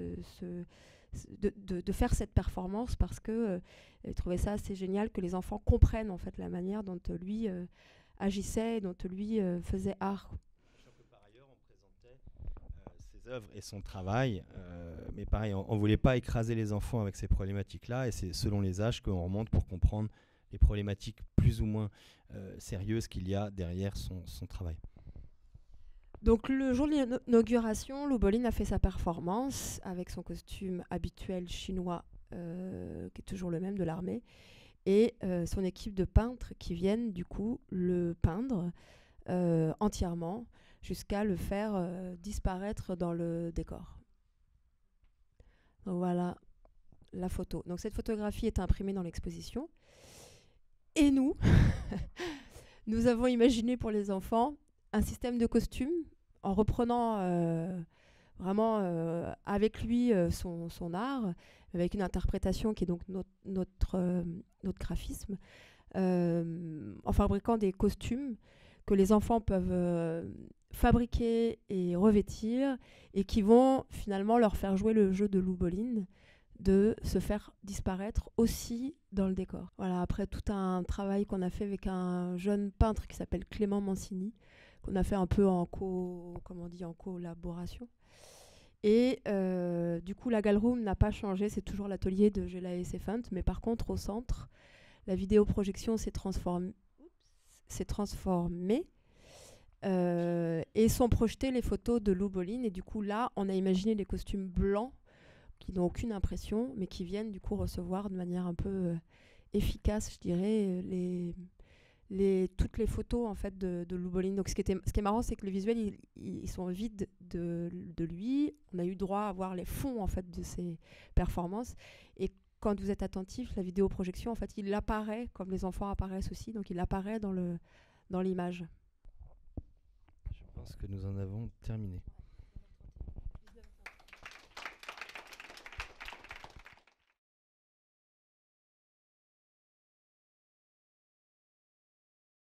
de faire cette performance parce que il trouvait ça assez génial que les enfants comprennent en fait la manière dont lui agissait et dont lui faisait art. Par ailleurs, on présentait ses œuvres et son travail, mais pareil, on ne voulait pas écraser les enfants avec ces problématiques-là, et c'est selon les âges qu'on remonte pour comprendre les problématiques plus ou moins sérieuses qu'il y a derrière son travail. Donc le jour de l'inauguration, Lou Bolin a fait sa performance avec son costume habituel chinois, qui est toujours le même de l'armée, et son équipe de peintres qui viennent du coup le peindre entièrement jusqu'à le faire disparaître dans le décor. Donc voilà la photo. Donc cette photographie est imprimée dans l'exposition. Et nous, nous avons imaginé pour les enfants un système de costumes en reprenant vraiment avec lui son art, avec une interprétation qui est donc notre graphisme, en fabriquant des costumes que les enfants peuvent fabriquer et revêtir et qui vont finalement leur faire jouer le jeu de Lou Bolin, de se faire disparaître aussi dans le décor. Voilà, après tout un travail qu'on a fait avec un jeune peintre qui s'appelle Clément Mancini, qu'on a fait un peu en collaboration. Et du coup, la Galroom n'a pas changé, c'est toujours l'atelier de Gela et Sefant, mais par contre, au centre, la vidéoprojection s'est transformée et sont projetées les photos de Lou Bolin. Et du coup, là, on a imaginé des costumes blancs qui n'ont aucune impression, mais qui viennent du coup recevoir de manière un peu efficace, je dirais, toutes les photos en fait de Lou Bolin. Donc ce qui est marrant, c'est que les visuels ils sont vides de lui. On a eu droit à voir les fonds en fait de ses performances. Et quand vous êtes attentif, la vidéoprojection en fait il apparaît comme les enfants apparaissent aussi. Donc il apparaît dans l'image. Je pense que nous en avons terminé.